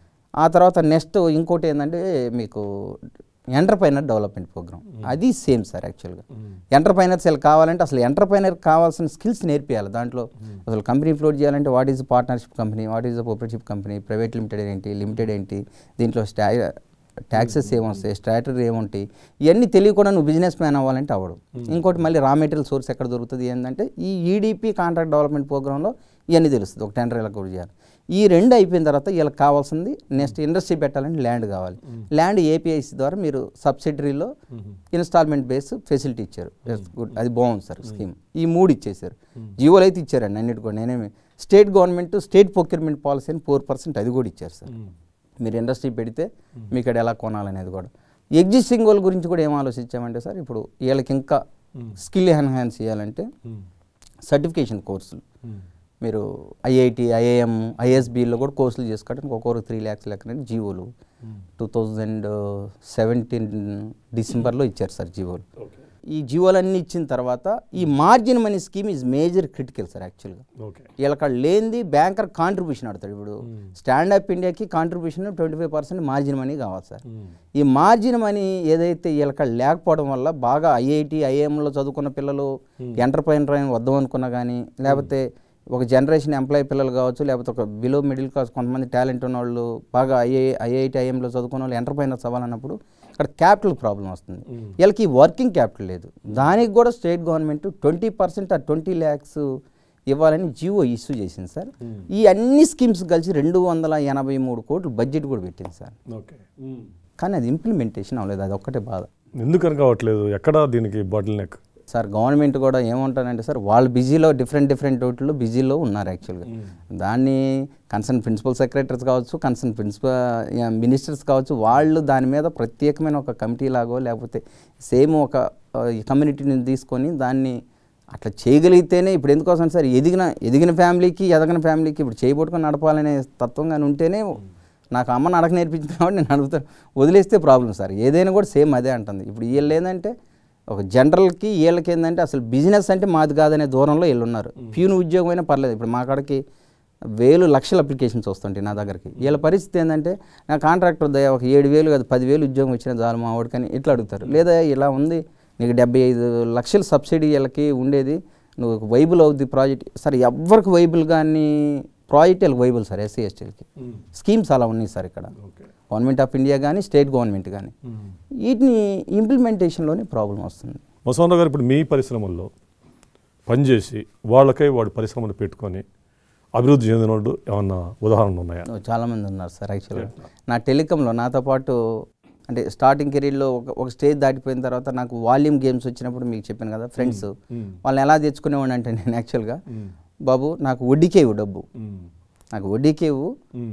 ఆ తర్వాత నెక్స్ట్ ఇంకోటి ఏంటంటే మీకు ఎంటర్ప్రైనర్ డెవలప్మెంట్ ప్రోగ్రామ్, అది సేమ్ సార్. యాక్చువల్గా ఎంటర్ప్రైనర్స్ వీళ్ళు కావాలంటే అసలు ఎంటర్ప్రైనర్ కావాల్సిన స్కిల్స్ నేర్పియాలి. దాంట్లో అసలు కంపెనీ ఫ్లోట్ చేయాలంటే what is partnership company, what is the cooperative company, private limited ఏంటి, లిమిటెడ్ ఏంటి, దీంట్లో స్టా ట్యాక్సెస్ ఏమొస్తాయి, స్ట్రాటరీ ఏముంటాయి, ఇవన్నీ తెలియకుండా నువ్వు బిజినెస్ మ్యాన్ అవ్వాలంటే అవ్వడు. ఇంకోటి మళ్ళీ రా మెటీరియల్ సోర్స్ ఎక్కడ దొరుకుతుంది ఏంటంటే ఈ ఈడిపి కాంట్రాక్ట్ డెవలప్మెంట్ ప్రోగ్రాంలో ఇవన్నీ తెలుస్తుంది. ఒక టెండర్ ఇలా కూడా చేయాలి. ఈ రెండు అయిపోయిన తర్వాత వీళ్ళకి కావాల్సింది నెక్స్ట్ ఇండస్ట్రీ పెట్టాలంటే ల్యాండ్ కావాలి. ల్యాండ్ ఏపీఐసి ద్వారా మీరు సబ్సిడరీలో ఇన్స్టాల్మెంట్ బేస్ ఫెసిలిటీ ఇచ్చారు. గుడ్, అది బాగుంది సార్ స్కీమ్. ఈ మూడు ఇచ్చేసారు. జియోలు అయితే ఇచ్చారండి అన్నిటి కూడా. నేనేమి state government state procurement policy అని ఫోర్ పర్సెంట్ అది కూడా ఇచ్చారు సార్. మీరు ఇండస్ట్రీ పెడితే మీకు ఇక్కడ ఎలా కొనాలనేది కూడా. ఎగ్జిస్టింగ్ వాళ్ళ గురించి కూడా ఏం ఆలోచించామంటే సార్, ఇప్పుడు వీళ్ళకి ఇంకా స్కిల్ ఎన్హాన్స్ చేయాలంటే సర్టిఫికేషన్ కోర్సులు మీరు ఐఐటి, ఐఐఎం, ఐఎస్బీలో కూడా కోర్సులు చేసుకోవడానికి ఒక్కొక్కరు త్రీ ల్యాక్స్ లెక్కన జీవోలు టూ థౌజండ్ సెవెంటీన్ డిసెంబర్లో ఇచ్చారు సార్ జీవోలు. ఈ జీవోలన్నీ ఇచ్చిన తర్వాత ఈ margin money scheme is major critical sir. యాక్చువల్గా వీళ్ళకి లేనిది బ్యాంకర్ కాంట్రిబ్యూషన్ ఆడతాడు. ఇప్పుడు స్టాండప్ ఇండియాకి contribution twenty five percent margin money కావాలి సార్. ఈ మార్జిన్ మనీ ఏదైతే వీళ్ళకి లేకపోవడం వల్ల బాగా ఐఐటి, ఐఐఎంలో చదువుకున్న పిల్లలు ఎంటర్ప్రైనర్ వద్దాం అనుకున్నా కానీ, లేకపోతే ఒక జనరేషన్ ఎంప్లాయీ పిల్లలు కావచ్చు, లేకపోతే ఒక బిలో మిడిల్ క్లాస్ కొంతమంది టాలెంట్ ఉన్న వాళ్ళు బాగా ఐఐ ఐఐటి, ఐఎంలో చదువుకున్న వాళ్ళు ఎంటర్ప్రైనర్స్ అవ్వాలన్నప్పుడు అక్కడ క్యాపిటల్ ప్రాబ్లం వస్తుంది. వీళ్ళకి వర్కింగ్ క్యాపిటల్ లేదు. దానికి కూడా స్టేట్ గవర్నమెంట్ ట్వంటీ పర్సెంట్ ఆ ట్వంటీ ల్యాక్స్ ఇవ్వాలని జియో ఇష్యూ చేసింది సార్. ఈ అన్ని స్కీమ్స్ కలిసి రెండు వందల ఎనభై మూడు కోట్లు బడ్జెట్ కూడా పెట్టింది సార్. కానీ అది ఇంప్లిమెంటేషన్ అవ్వలేదు. అది ఒక్కటే బాధ. ఎందుకని కావట్లేదు? ఎక్కడ దీనికి బాటిల్ నెక్? సార్ గవర్నమెంట్ కూడా ఏమంటారంటే సార్ వాళ్ళు బిజీలో డిఫరెంట్ డిఫరెంట్ వాటిలో బిజీలో ఉన్నారు యాక్చువల్గా. దాన్ని కన్సర్న్ ప్రిన్సిపల్ సెక్రటరీస్ కావచ్చు, కన్సర్న్ ప్రిన్సిపల్ మినిస్టర్స్ కావచ్చు, వాళ్ళు దాని మీద ప్రత్యేకమైన ఒక కమిటీ లాగో లేకపోతే సేమ్ ఒక కమ్యూనిటీని తీసుకొని దాన్ని అట్లా చేయగలిగితేనే ఇప్పుడు ఎందుకోసం సార్ ఎదిగిన ఎదిగిన ఫ్యామిలీకి ఎదగిన ఫ్యామిలీకి ఇప్పుడు చేయబట్టుకొని నడపాలనే తత్వం కానీ ఉంటేనే నాకు అమ్మ నడక నేర్పించింది కాబట్టి నేను అడుగుతాను. వదిలేస్తే ప్రాబ్లం సార్. ఏదైనా కూడా సేమ్ అదే అంటుంది. ఇప్పుడు వీళ్ళు ఏంటంటే ఒక జనరల్కి వీళ్ళకి ఏంటంటే అసలు బిజినెస్ అంటే మాది కాదనే దూరంలో వీళ్ళు ఉన్నారు. ప్యూన్ ఉద్యోగం అయినా పర్లేదు. ఇప్పుడు మా కాడికి వేలు లక్షల అప్లికేషన్స్ వస్తుంటాయి నా దగ్గరికి. వీళ్ళ పరిస్థితి ఏంటంటే నా కాంట్రాక్టర్ దయ ఒక ఏడు వేలు కాదు పదివేలు ఉద్యోగం వచ్చిన చాలు మా వాడికని ఇట్లా అడుగుతారు. లేదా ఇలా ఉంది నీకు డెబ్బై ఐదు లక్షల సబ్సిడీ వీళ్ళకి ఉండేది, నువ్వు వైబుల్ అవుద్ది ప్రాజెక్ట్. సరే ఎవరికి వైబుల్ కానీ ప్రాజెక్ట్ వీళ్ళకి వైబుల్ సార్. ఎస్సీ ఎస్టీలకి స్కీమ్స్ అలా ఉన్నాయి సార్ ఇక్కడ గవర్నమెంట్ ఆఫ్ ఇండియా కానీ స్టేట్ గవర్నమెంట్ కానీ. వీటిని ఇంప్లిమెంటేషన్లోనే ప్రాబ్లం వస్తుంది. మసోదర్ గారు ఇప్పుడు మీ పరిశ్రమల్లో పనిచేసి వాళ్ళకై వాడు పరిశ్రమలు పెట్టుకొని అభివృద్ధి చెందిన వాళ్ళు ఏమన్నా ఉదాహరణలు ఉన్నాయా? చాలామంది ఉన్నారు సార్. యాక్చువల్గా నా టెలికాంలో నాతో పాటు అంటే స్టార్టింగ్ కెరీర్లో ఒక ఒక స్టేజ్ దాటిపోయిన తర్వాత నాకు వాల్యూమ్ గేమ్స్ వచ్చినప్పుడు మీకు చెప్పాను కదా ఫ్రెండ్స్, వాళ్ళని ఎలా తెచ్చుకునేవాడిని అంటే నేను యాక్చువల్గా బాబు నాకు వడ్డీకే ఇవ్వు డబ్బు, నాకు వడ్డీకే ఇవ్వు,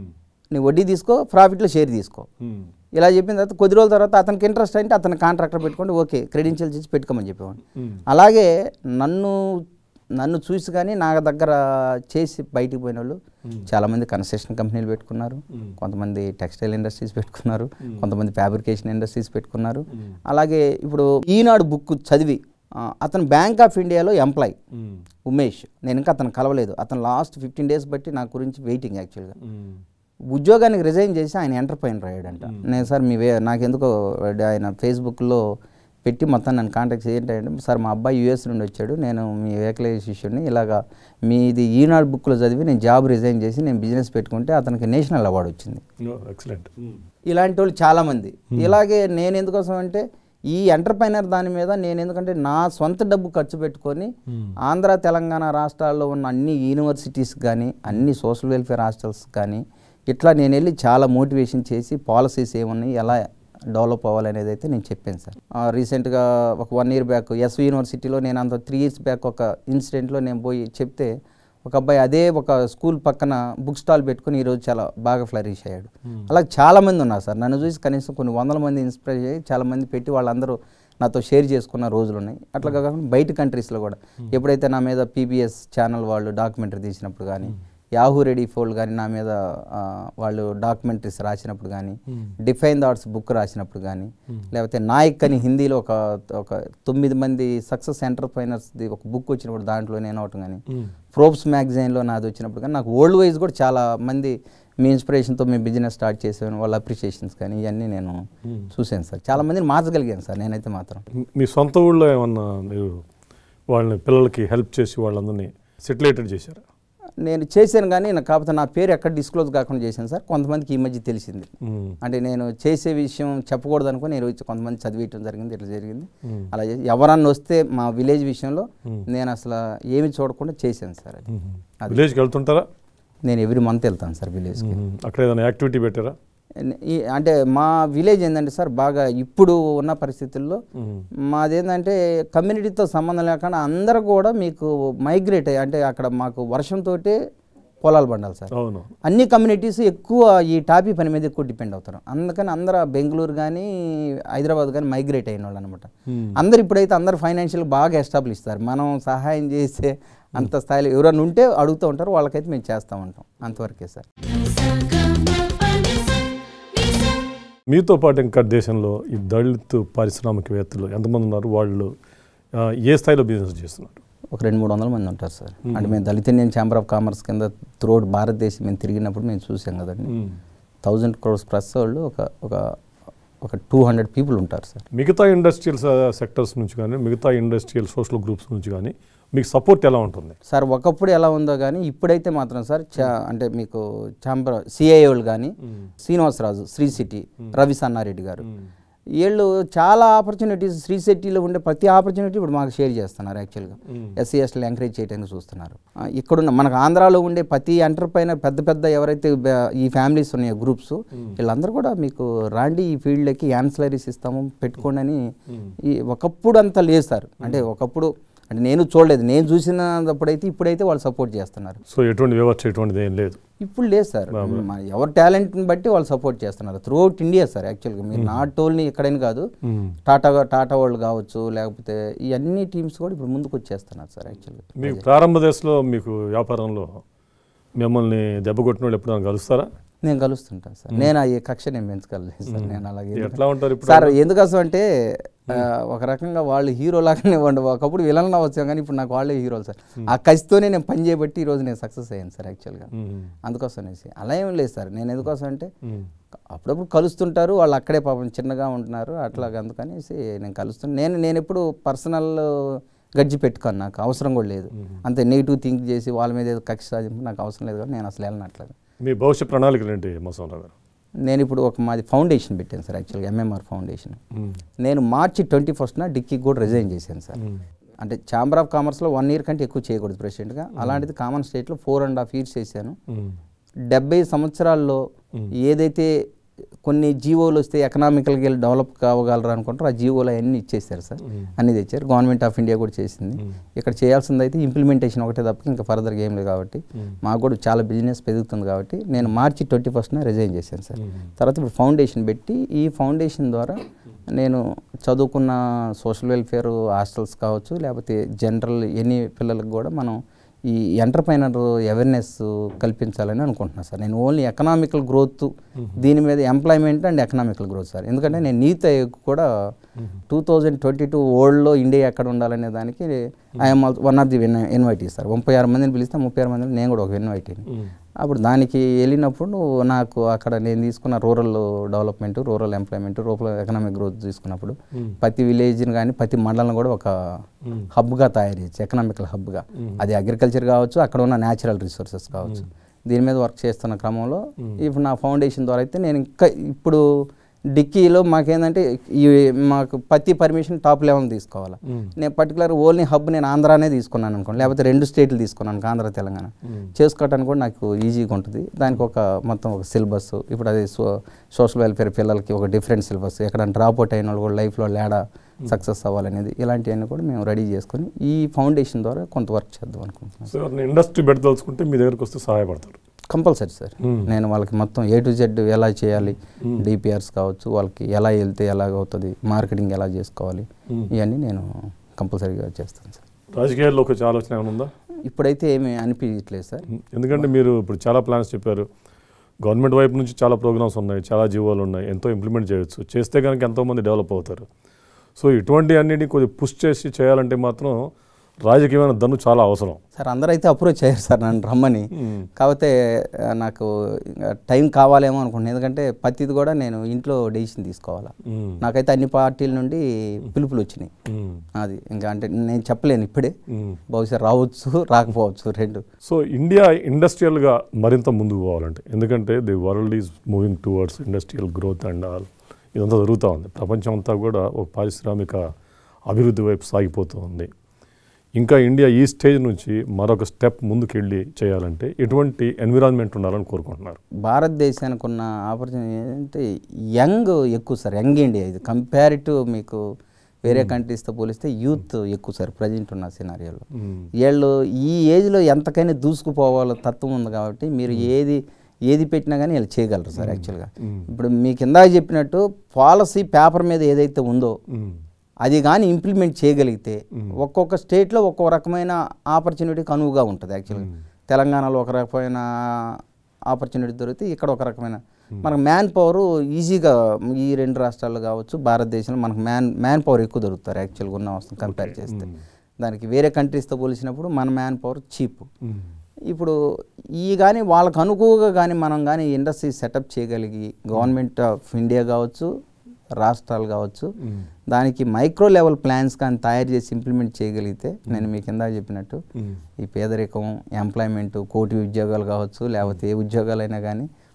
నీ వడ్డీ తీసుకో ప్రాఫిట్లో షేర్ తీసుకో. ఇలా చెప్పిన తర్వాత కొద్ది రోజుల తర్వాత అతనికి ఇంట్రెస్ట్ అంటే అతను కాంట్రాక్టర్ పెట్టుకోండి, ఓకే క్రెడెన్షియల్స్ ఇచ్చి పెట్టుకోమని చెప్పేవాడిని. అలాగే నన్ను నన్ను చూసి కానీ నా దగ్గర చేసి బయటికి పోయిన వాళ్ళు చాలామంది కన్స్ట్రక్షన్ కంపెనీలు పెట్టుకున్నారు, కొంతమంది టెక్స్టైల్ ఇండస్ట్రీస్ పెట్టుకున్నారు, కొంతమంది ఫ్యాబ్రికేషన్ ఇండస్ట్రీస్ పెట్టుకున్నారు. అలాగే ఇప్పుడు ఈనాడు బుక్ చదివి అతను బ్యాంక్ ఆఫ్ ఇండియాలో ఎంప్లాయ్ ఉమేష్, నేను ఇంకా అతను కలవలేదు. అతను లాస్ట్ ఫిఫ్టీన్ డేస్ బట్టి నా గురించి వెయిటింగ్. యాక్చువల్గా ఉద్యోగానికి రిజైన్ చేసి ఆయన ఎంటర్ప్రైనర్ అయ్యాడంట. నేను సార్ మీ వే నాకెందుకో ఆయన ఫేస్బుక్లో పెట్టి మొత్తం నన్ను కాంటాక్ట్ చేయండి సార్, మా అబ్బాయి యూఎస్ నుండి వచ్చాడు, నేను మీ ఏకలవ్య శిష్యుడిని, ఇలాగా మీది ఈనాడు బుక్లో చదివి నేను జాబ్ రిజైన్ చేసి నేను బిజినెస్ పెట్టుకుంటే అతనికి నేషనల్ అవార్డు వచ్చింది. ఎక్సలెంట్. ఇలాంటి వాళ్ళు చాలామంది. ఇలాగే నేను ఎందుకోసం అంటే ఈ ఎంటర్ప్రైనర్ దాని మీద నేను ఎందుకంటే నా సొంత డబ్బు ఖర్చు పెట్టుకొని ఆంధ్ర తెలంగాణ రాష్ట్రాల్లో ఉన్న అన్ని యూనివర్సిటీస్ కానీ అన్ని సోషల్ వెల్ఫేర్ హాస్టల్స్ కానీ ఇట్లా నేను వెళ్ళి చాలా మోటివేషన్ చేసి పాలసీస్ ఏమున్నాయి ఎలా డెవలప్ అవ్వాలనేది అయితే నేను చెప్పాను సార్. రీసెంట్గా ఒక వన్ ఇయర్ బ్యాక్ ఎస్వి యూనివర్సిటీలో నేను అంత త్రీ ఇయర్స్ బ్యాక్ ఒక ఇన్సిడెంట్లో నేను పోయి చెప్తే ఒక అబ్బాయి అదే ఒక స్కూల్ పక్కన బుక్ స్టాల్ పెట్టుకుని ఈరోజు చాలా బాగా ఫ్లరిష్ అయ్యాడు. అలా చాలామంది ఉన్నారు సార్. నన్ను చూసి కనీసం కొన్ని వందల మంది ఇన్స్పైర్ అయ్యి చాలామంది పెట్టి వాళ్ళందరూ నాతో షేర్ చేసుకున్న రోజులు ఉన్నాయి. అట్లా కాకుండా బయట కంట్రీస్లో కూడా ఎప్పుడైతే నా మీద పీబీఎస్ ఛానల్ వాళ్ళు డాక్యుమెంటరీ తీసినప్పుడు కానీ, యాహూ రెడీ ఫోల్డ్ కానీ నా మీద వాళ్ళు డాక్యుమెంటరీస్ రాసినప్పుడు కానీ, డిఫైన్ ద ఆర్ట్స్ బుక్ రాసినప్పుడు కానీ, లేకపోతే నాయక్ అని హిందీలో ఒక ఒక తొమ్మిది మంది సక్సెస్ ఎంటర్ప్రైనర్స్ది ఒక బుక్ వచ్చినప్పుడు దాంట్లో నేను అవటం కానీ, ఫోర్బ్స్ మ్యాగజైన్లో నాది వచ్చినప్పుడు కానీ నాకు వరల్డ్ వైజ్ కూడా చాలా మంది మీ ఇన్స్పిరేషన్తో మేము బిజినెస్ స్టార్ట్ చేసాను వాళ్ళ అప్రిషియేషన్స్ కానీ ఇవన్నీ నేను చూశాను సార్. చాలా మందిని మార్చగలిగాను సార్ నేనైతే మాత్రం. మీ సొంత ఊళ్ళో ఏమన్నా మీరు వాళ్ళని పిల్లలకి హెల్ప్ చేసి వాళ్ళందరినీ సెటిలేటెడ్ చేశారా? నేను చేశాను కానీ నాకు కాకపోతే నా పేరు ఎక్కడ డిస్క్లోజ్ కాకుండా చేశాను సార్. కొంతమందికి ఈ మధ్య తెలిసింది. అంటే నేను చేసే విషయం చెప్పకూడదు అనుకో నేను వచ్చి కొంతమంది చదివేయటం జరిగింది, ఇట్లా జరిగింది. అలా చేసి ఎవరన్నా వస్తే మా విలేజ్ విషయంలో నేను అసలు ఏమి చూడకుండా చేశాను సార్. అది విలేజ్కి వెళ్తుంటారా? నేను ఎవ్రీ మంత్ వెళ్తాను సార్ విలేజ్కి. అక్కడ ఏదైనా యాక్టివిటీ పెట్టారా? అంటే మా విలేజ్ ఏంటంటే సార్ బాగా ఇప్పుడు ఉన్న పరిస్థితుల్లో మాదేంటంటే కమ్యూనిటీతో సంబంధం లేకుండా అందరూ కూడా మీకు మైగ్రేట్ అయ్యి అంటే అక్కడ మాకు వర్షంతో పొలాలు పండాలి సార్. అన్ని కమ్యూనిటీస్ ఎక్కువ ఈ టాపీ పని మీద ఎక్కువ డిపెండ్ అవుతారు. అందుకని అందరూ బెంగళూరు కానీ హైదరాబాద్ కానీ మైగ్రేట్ అయిన వాళ్ళు అనమాట. అందరు ఇప్పుడైతే అందరు ఫైనాన్షియల్ బాగా ఎస్టాబ్లిష్ ఇస్తారు. మనం సహాయం చేసే అంత స్థాయిలో ఎవరైనా ఉంటే అడుగుతూ ఉంటారు, వాళ్ళకైతే మేము చేస్తూ ఉంటాం. అంతవరకే సార్. మీతో పాటు ఇంకా దేశంలో ఈ దళిత పారిశ్రామికవేత్తలు ఎంతమంది ఉన్నారు? వాళ్ళు ఏ స్థాయిలో బిజినెస్ చేస్తున్నారు? ఒక రెండు మూడు వందల మంది ఉంటారు సార్. అంటే మేము Dalit Indian chamber of commerce కింద త్రూఅవుట్ భారతదేశం మేము తిరిగినప్పుడు మేము చూసాం కదండి. థౌజండ్ క్రోర్స్ ప్లస్ వాళ్ళు ఒక ఒక ఒక టూ హండ్రెడ్ పీపుల్ ఉంటారు సార్. మిగతా ఇండస్ట్రియల్ సెక్టర్స్ నుంచి కానీ మిగతా ఇండస్ట్రియల్ సోషల్ గ్రూప్స్ నుంచి కానీ మీకు సపోర్ట్ ఎలా ఉంటుంది సార్? ఒకప్పుడు ఎలా ఉందో కానీ ఇప్పుడైతే మాత్రం సార్ అంటే మీకు ఛాంబర్ సిఐఓలు కానీ శ్రీనివాసరాజు, శ్రీ సిటీ, రవి సన్నారెడ్డి గారు వీళ్ళు చాలా ఆపర్చునిటీస్ శ్రీ సిటీలో ఉండే ప్రతి ఆపర్చునిటీ ఇప్పుడు మాకు షేర్ చేస్తున్నారు యాక్చువల్గా. ఎస్సీ ఎస్టీలు ఎంకరేజ్ చేయడానికి చూస్తున్నారు. ఇక్కడున్న మనకు ఆంధ్రాలో ఉండే ప్రతి ఎంటర్ప్రైనర్ పెద్ద పెద్ద ఎవరైతే ఈ ఫ్యామిలీస్ ఉన్నాయో గ్రూప్స్ వీళ్ళందరూ కూడా మీకు రాండి ఈ ఫీల్డ్లోకి యాన్సిలరీస్ ఇస్తాము పెట్టుకోండి అని. ఈ ఒకప్పుడు అంతా లేదు సార్, అంటే ఒకప్పుడు అంటే నేను చూడలేదు, నేను చూసినప్పుడైతే ఇప్పుడైతే వాళ్ళు సపోర్ట్ చేస్తున్నారు. సో ఎటువంటి వ్యవస్థ ఎటువంటిది ఏం లేదు ఇప్పుడు లేదు సార్. ఎవరి టాలెంట్ని బట్టి వాళ్ళు సపోర్ట్ చేస్తున్నారు త్రూ అవుట్ ఇండియా సార్. యాక్చువల్గా మీరు నాట్ ఓన్లీ ఎక్కడైనా కాదు, టాటా టాటా వాళ్ళు కావచ్చు, లేకపోతే ఈ అన్ని టీమ్స్ కూడా ఇప్పుడు ముందుకు వచ్చేస్తున్నారు సార్. యాక్చువల్గా మీకు ప్రారంభ దశలో మీకు వ్యాపారంలో మిమ్మల్ని దెబ్బ కొట్టిన వాళ్ళు ఎప్పుడైనా కలుస్తారా? నేను కలుస్తుంటాను సార్. నేను ఆ కక్ష నేను పెంచుకోలేదు సార్. నేను అలాగే ఎట్లా ఉంటారు ఇప్పుడు సార్, ఎందుకోసం అంటే ఒక రకంగా వాళ్ళు హీరో లాగానే ఉండు. ఒకప్పుడు విలన్ వచ్చాం కానీ ఇప్పుడు నాకు వాళ్ళే హీరోలు సార్. ఆ కసితోనే నేను పని చేయబట్టి ఈరోజు నేను సక్సెస్ అయ్యాను సార్ యాక్చువల్గా. అందుకోసం అనేసి అలా ఏం లేదు సార్. నేను ఎందుకోసం అంటే అప్పుడప్పుడు కలుస్తుంటారు వాళ్ళు, అక్కడే పాపం చిన్నగా ఉంటున్నారు అట్లాగా, అందుకనేసి నేను కలుస్తాను. నేను నేను ఎప్పుడు పర్సనల్ గడ్జి పెట్టుకోను, నాకు అవసరం కూడా లేదు. అంతే నెగిటివ్ థింక్ చేసి వాళ్ళ మీద ఏదో కక్ష సాధింపు నాకు అవసరం లేదు, కానీ నేను అసలు వెళ్ళనట్లేదు. మీ భవిష్యత్ ప్రణాళికలు ఏంటి మధుసూదన్ గారు? నేను ఇప్పుడు ఒక మాది ఫౌండేషన్ పెట్టాను సార్ యాక్చువల్గా, ఎంఎంఆర్ ఫౌండేషన్. నేను మార్చి ట్వంటీ ఫస్ట్న డిక్కీకి కూడా రిజైన్ చేశాను సార్. అంటే ఛాంబర్ ఆఫ్ కామర్స్లో వన్ ఇయర్ కంటే ఎక్కువ చేయకూడదు ప్రెసిడెంట్గా, అలాంటిది కామన్ స్టేట్లో ఫోర్ అండ్ హాఫ్ ఇయర్స్ చేశాను. డెబ్బై సంవత్సరాల్లో ఏదైతే కొన్ని జీవోలు వస్తే ఎకనామికల్గా వెళ్ళి డెవలప్ కావగలరు అనుకుంటారు, ఆ జీవోలు అవన్నీ ఇచ్చేసారు సార్. అన్నీ తెచ్చారు. గవర్నమెంట్ ఆఫ్ ఇండియా కూడా చేసింది. ఇక్కడ చేయాల్సింది అయితే ఇంప్లిమెంటేషన్ ఒకటే తప్ప ఇంకా ఫర్దర్గా ఏం లేదు. కాబట్టి మాకు కూడా చాలా బిజినెస్ పెరుగుతుంది కాబట్టి నేను మార్చి ట్వంటీ ఫస్ట్న రిజైన్ చేశాను సార్. తర్వాత ఇప్పుడు ఫౌండేషన్ పెట్టి ఈ ఫౌండేషన్ ద్వారా నేను చదువుకున్న సోషల్ వెల్ఫేర్ హాస్టల్స్ కావచ్చు, లేకపోతే జనరల్ ఎనీ పిల్లలకు కూడా మనం ఈ ఎంటర్ప్రైనర్ అవేర్నెస్ కల్పించాలని అనుకుంటున్నాను సార్. నేను ఓన్లీ ఎకనామికల్ గ్రోత్ దీని మీద employment and economical growth sir. ఎందుకంటే నేను నీతి ఆయోగ్ కూడా టూ థౌజండ్ ట్వంటీ టూ వరల్డ్లో ఇండియా ఎక్కడ ఉండాలనే దానికి I'm one of the invitee sir. ముప్పై ఆరు మందిని పిలిస్తే ముప్పై ఆరు మందిని నేను కూడా ఒక ఇన్వైటీని. అప్పుడు దానికి వెళ్ళినప్పుడు నాకు అక్కడ నేను తీసుకున్న rural development, rural employment, rural economic growth తీసుకున్నప్పుడు ప్రతి విలేజ్ని కానీ ప్రతి మండలం కూడా ఒక హబ్గా తయారు చేయొచ్చు, ఎకనామికల్ హబ్గా. అది అగ్రికల్చర్ కావచ్చు, అక్కడ ఉన్న న్యాచురల్ రిసోర్సెస్ కావచ్చు. దీని మీద వర్క్ చేస్తున్న క్రమంలో ఇప్పుడు నా ఫౌండేషన్ ద్వారా అయితే నేను ఇంకా ఇప్పుడు డిక్కీలో మాకేంటంటే ఈ మాకు ప్రతి పర్మిషన్ టాప్ లెవెల్ తీసుకోవాలి. నేను పర్టికులర్ ఓన్లీ హబ్ నేను ఆంధ్రానే తీసుకున్నాను అనుకోండి, లేకపోతే రెండు స్టేట్లు తీసుకున్నాను ఆంధ్ర తెలంగాణ. చేసుకోవటానికి కూడా నాకు ఈజీగా ఉంటుంది. దానికి ఒక మొత్తం ఒక సిలబస్, ఇప్పుడు అది సో సోషల్ వెల్ఫేర్ పిల్లలకి ఒక డిఫరెంట్ సిలబస్, ఎక్కడ డ్రాప్ అవుట్ అయిన వాళ్ళు కూడా లైఫ్లో లేడా సక్సెస్ అవ్వాలనేది, ఇలాంటివన్నీ కూడా మేము రెడీ చేసుకొని ఈ ఫౌండేషన్ ద్వారా కొంత వర్క్ చేద్దాం అనుకుంటున్నాం. సో ఇండస్ట్రీ పెట్టదలుచుకుంటే మీ దగ్గరకు వస్తే సహాయపడతారు కంపల్సరీ సార్. నేను వాళ్ళకి మొత్తం ఏ టు జెడ్ ఎలా చేయాలి, డిపిఆర్స్ కావచ్చు, వాళ్ళకి ఎలా వెళ్తే ఎలాగవుతుంది, మార్కెటింగ్ ఎలా చేసుకోవాలి, ఇవన్నీ నేను కంపల్సరీగా చేస్తాను సార్. రాజకీయాల్లో ఒక ఆలోచన ఏమైనా ఉందా? ఇప్పుడైతే ఏమీ అనిపించట్లేదు సార్. ఎందుకంటే మీరు ఇప్పుడు చాలా ప్లాన్స్ చెప్పారు, గవర్నమెంట్ వైపు నుంచి చాలా ప్రోగ్రామ్స్ ఉన్నాయి, చాలా జీవోలు ఉన్నాయి, ఎంతో ఇంప్లిమెంట్ చేయొచ్చు, చేస్తే కనుక ఎంతోమంది డెవలప్ అవుతారు. సో ఇటువంటి అన్నిటిని కొద్దిగా పుష్ చేసి చేయాలంటే మాత్రం రాజకీయమైన దన్ను చాలా అవసరం సార్. అందరూ అయితే అప్రోచ్ అయ్యారు సార్ నన్ను రమ్మని, కాకపోతే నాకు టైం కావాలేమో అనుకుంటున్నాను. ఎందుకంటే ప్రతిది కూడా నేను ఇంట్లో డెసిషన్ తీసుకోవాలా. నాకైతే అన్ని పార్టీల నుండి పిలుపులు వచ్చినాయి. అది ఇంకా అంటే నేను చెప్పలేను ఇప్పుడే, బహుశా రావచ్చు రాకపోవచ్చు రెండు. సో ఇండియా ఇండస్ట్రియల్గా మరింత ముందుకు పోవాలంటే, ఎందుకంటే the world is moving towards industrial growth and all, ఇదంతా జరుగుతూ ఉంది. ప్రపంచం అంతా కూడా ఒక పారిశ్రామిక అభివృద్ధి వైపు సాగిపోతూ ఉంది. ఇంకా ఇండియా ఈ స్టేజ్ నుంచి మరొక స్టెప్ ముందుకు వెళ్ళి చేయాలంటే ఎటువంటి ఎన్విరాన్మెంట్ ఉండాలని కోరుకుంటున్నారు? భారతదేశానికి ఉన్న ఆపర్చునిటీ ఏంటంటే యంగ్ ఎక్కువ సార్. యంగ్ ఇండియా ఇది కంపేరిటివ్ మీకు వేరే కంట్రీస్తో పోలిస్తే యూత్ ఎక్కువ సార్ ప్రజెంట్ ఉన్న సినారియోలో. వీళ్ళు ఈ ఏజ్లో ఎంతకైనా దూసుకుపోవాలో తత్వం ఉంది కాబట్టి మీరు ఏది ఏది పెట్టినా కానీ వీళ్ళు చేయగలరు సార్. యాక్చువల్గా ఇప్పుడు మీకు ఇందాక చెప్పినట్టు పాలసీ పేపర్ మీద ఏదైతే ఉందో అది కానీ ఇంప్లిమెంట్ చేయగలిగితే ఒక్కొక్క స్టేట్లో ఒక్కొక్క రకమైన ఆపర్చునిటీకి అనువుగా ఉంటుంది. యాక్చువల్గా తెలంగాణలో ఒక రకమైన ఆపర్చునిటీ దొరికితే ఇక్కడ ఒక రకమైన మనకు మ్యాన్ పవర్ ఈజీగా ఈ రెండు రాష్ట్రాల్లో కావచ్చు భారతదేశంలో మనకు మ్యాన్ మ్యాన్ పవర్ ఎక్కువ దొరుకుతారు యాక్చువల్గా ఉన్న అవసరం కంపేర్ చేస్తే. దానికి వేరే కంట్రీస్తో పోల్చినప్పుడు మన మ్యాన్ పవర్ చీప్. ఇప్పుడు ఈ కానీ వాళ్ళకు అనుకువగా కానీ మనం కానీ ఇండస్ట్రీ సెటప్ చేయగలిగి గవర్నమెంట్ ఆఫ్ ఇండియా కావచ్చు, రాష్ట్రాలు కావచ్చు, దానికి మైక్రో లెవెల్ ప్లాన్స్ కానీ తయారు చేసి ఇంప్లిమెంట్ చేయగలిగితే నేను మీకు ఇందాక చెప్పినట్టు ఈ పేదరికం, ఎంప్లాయ్మెంట్, కోటి ఉద్యోగాలు కావచ్చు, లేకపోతే ఏ ఉద్యోగాలైనా కానీ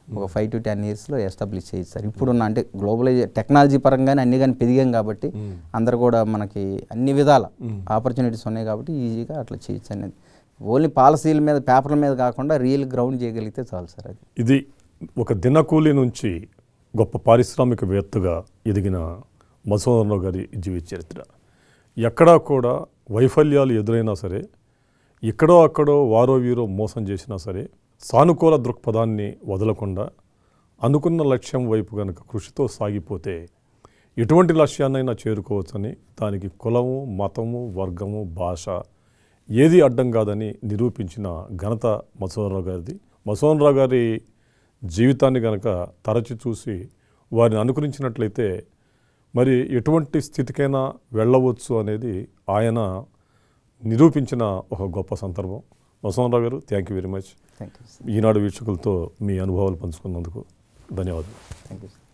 ఒక ఫైవ్ టు టెన్ ఇయర్స్లో ఎస్టాబ్లిష్ చేయొచ్చు సార్. ఇప్పుడున్న అంటే గ్లోబలైజ్ టెక్నాలజీ పరంగానే అన్ని కానీ పెరిగాం కాబట్టి అందరు కూడా మనకి అన్ని విధాల ఆపర్చునిటీస్ ఉన్నాయి కాబట్టి ఈజీగా అట్లా చేయొచ్చు అనేది. ఓన్లీ పాలసీల మీద పేపర్ల మీద కాకుండా రియల్ గ్రౌండ్ చేయగలిగితే చాలు సార్. అది ఇది ఒక దినకూలి నుంచి గొప్ప పారిశ్రామికవేత్తగా ఎదిగిన మధుసూదనరావు గారి జీవిత చరిత్ర. ఎక్కడా కూడా వైఫల్యాలు ఎదురైనా సరే, ఎక్కడో అక్కడో వారో వీరో మోసం చేసినా సరే సానుకూల దృక్పథాన్ని వదలకుండా అనుకున్న లక్ష్యం వైపు కనుక కృషితో సాగిపోతే ఎటువంటి లక్ష్యాన్నైనా చేరుకోవచ్చని, దానికి కులము, మతము, వర్గము, భాష ఏది అడ్డం కాదని నిరూపించిన ఘనత మధుసూదనరావు గారిది. మధుసూదనరావు గారి జీవితాన్ని కనుక తరచి చూసి వారిని అనుకరించినట్లయితే మరి ఎటువంటి స్థితికైనా వెళ్ళవచ్చు అనేది ఆయన నిరూపించిన ఒక గొప్ప సందర్భం. Madhusudana Rao garu, thank you very much. Thank you Eenadu వీక్షకులతో మీ అనుభవాలు పంచుకున్నందుకు ధన్యవాదాలు. Thank you.